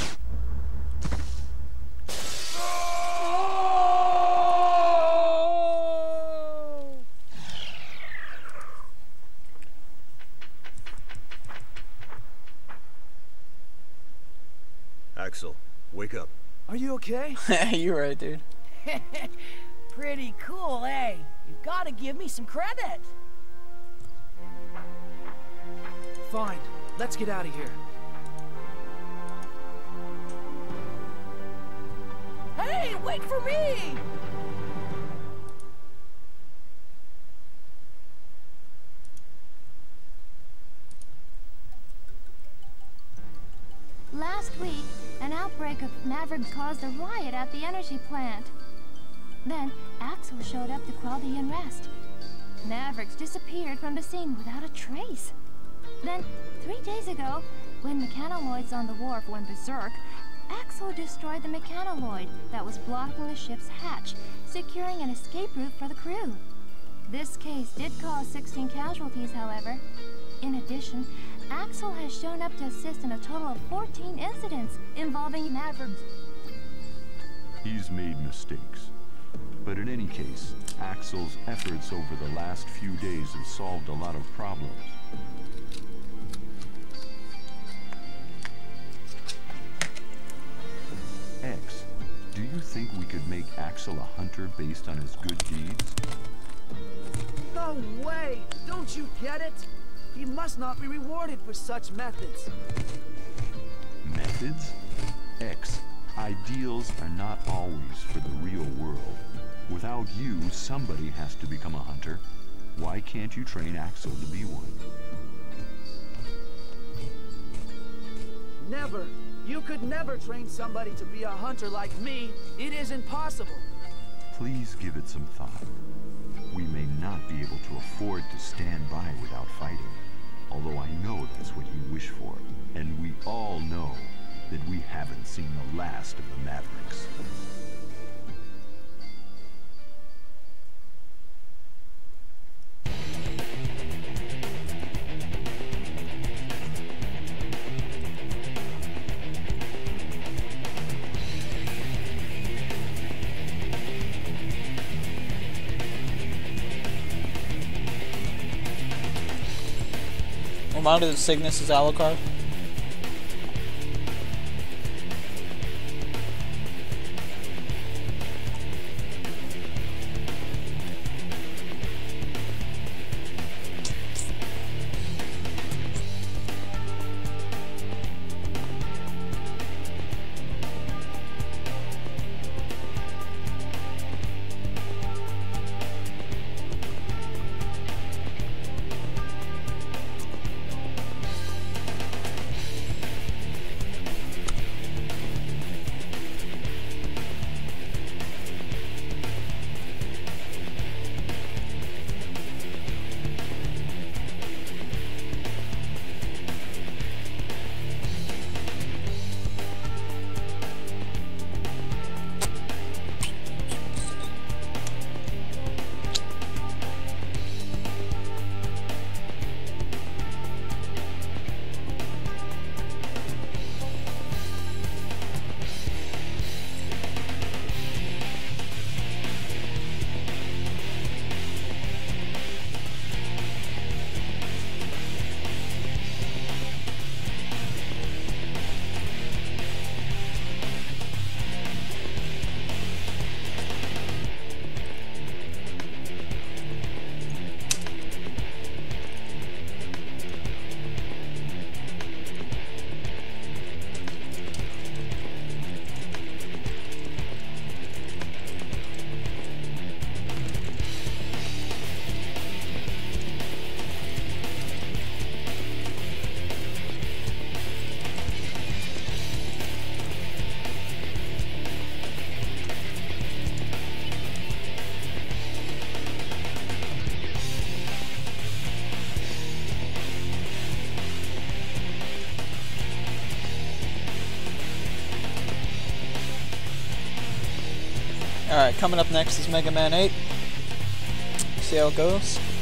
Axel, wake up. Are you okay? You're right, dude. Pretty cool, eh? You gotta give me some credit. Fine. Let's get out of here. Hey, wait for me! Last week, an outbreak of Mavericks caused a riot at the energy plant. Then, Axel showed up to quell the unrest. Mavericks disappeared from the scene without a trace. Then, three days ago, when mechanoloids on the wharf went berserk, Axel destroyed the mechanoloid that was blocking the ship's hatch, securing an escape route for the crew. This case did cause sixteen casualties, however. In addition, Axel has shown up to assist in a total of fourteen incidents involving Mavericks. He's made mistakes. But in any case, Axel's efforts over the last few days have solved a lot of problems. X, do you think we could make Axel a hunter based on his good deeds? No way! Don't you get it? He must not be rewarded for such methods. Methods? X, ideals are not always for the real world. Without you, somebody has to become a hunter. Why can't you train Axel to be one? Never. You could never train somebody to be a hunter like me. It is impossible. Please give it some thought. We may not be able to afford to stand by without fighting. Although I know that's what you wish for. And we all know that we haven't seen the last of the Mavericks. Reminder that Cygnus is Alucard. Alright, coming up next is Mega Man eight. See how it goes.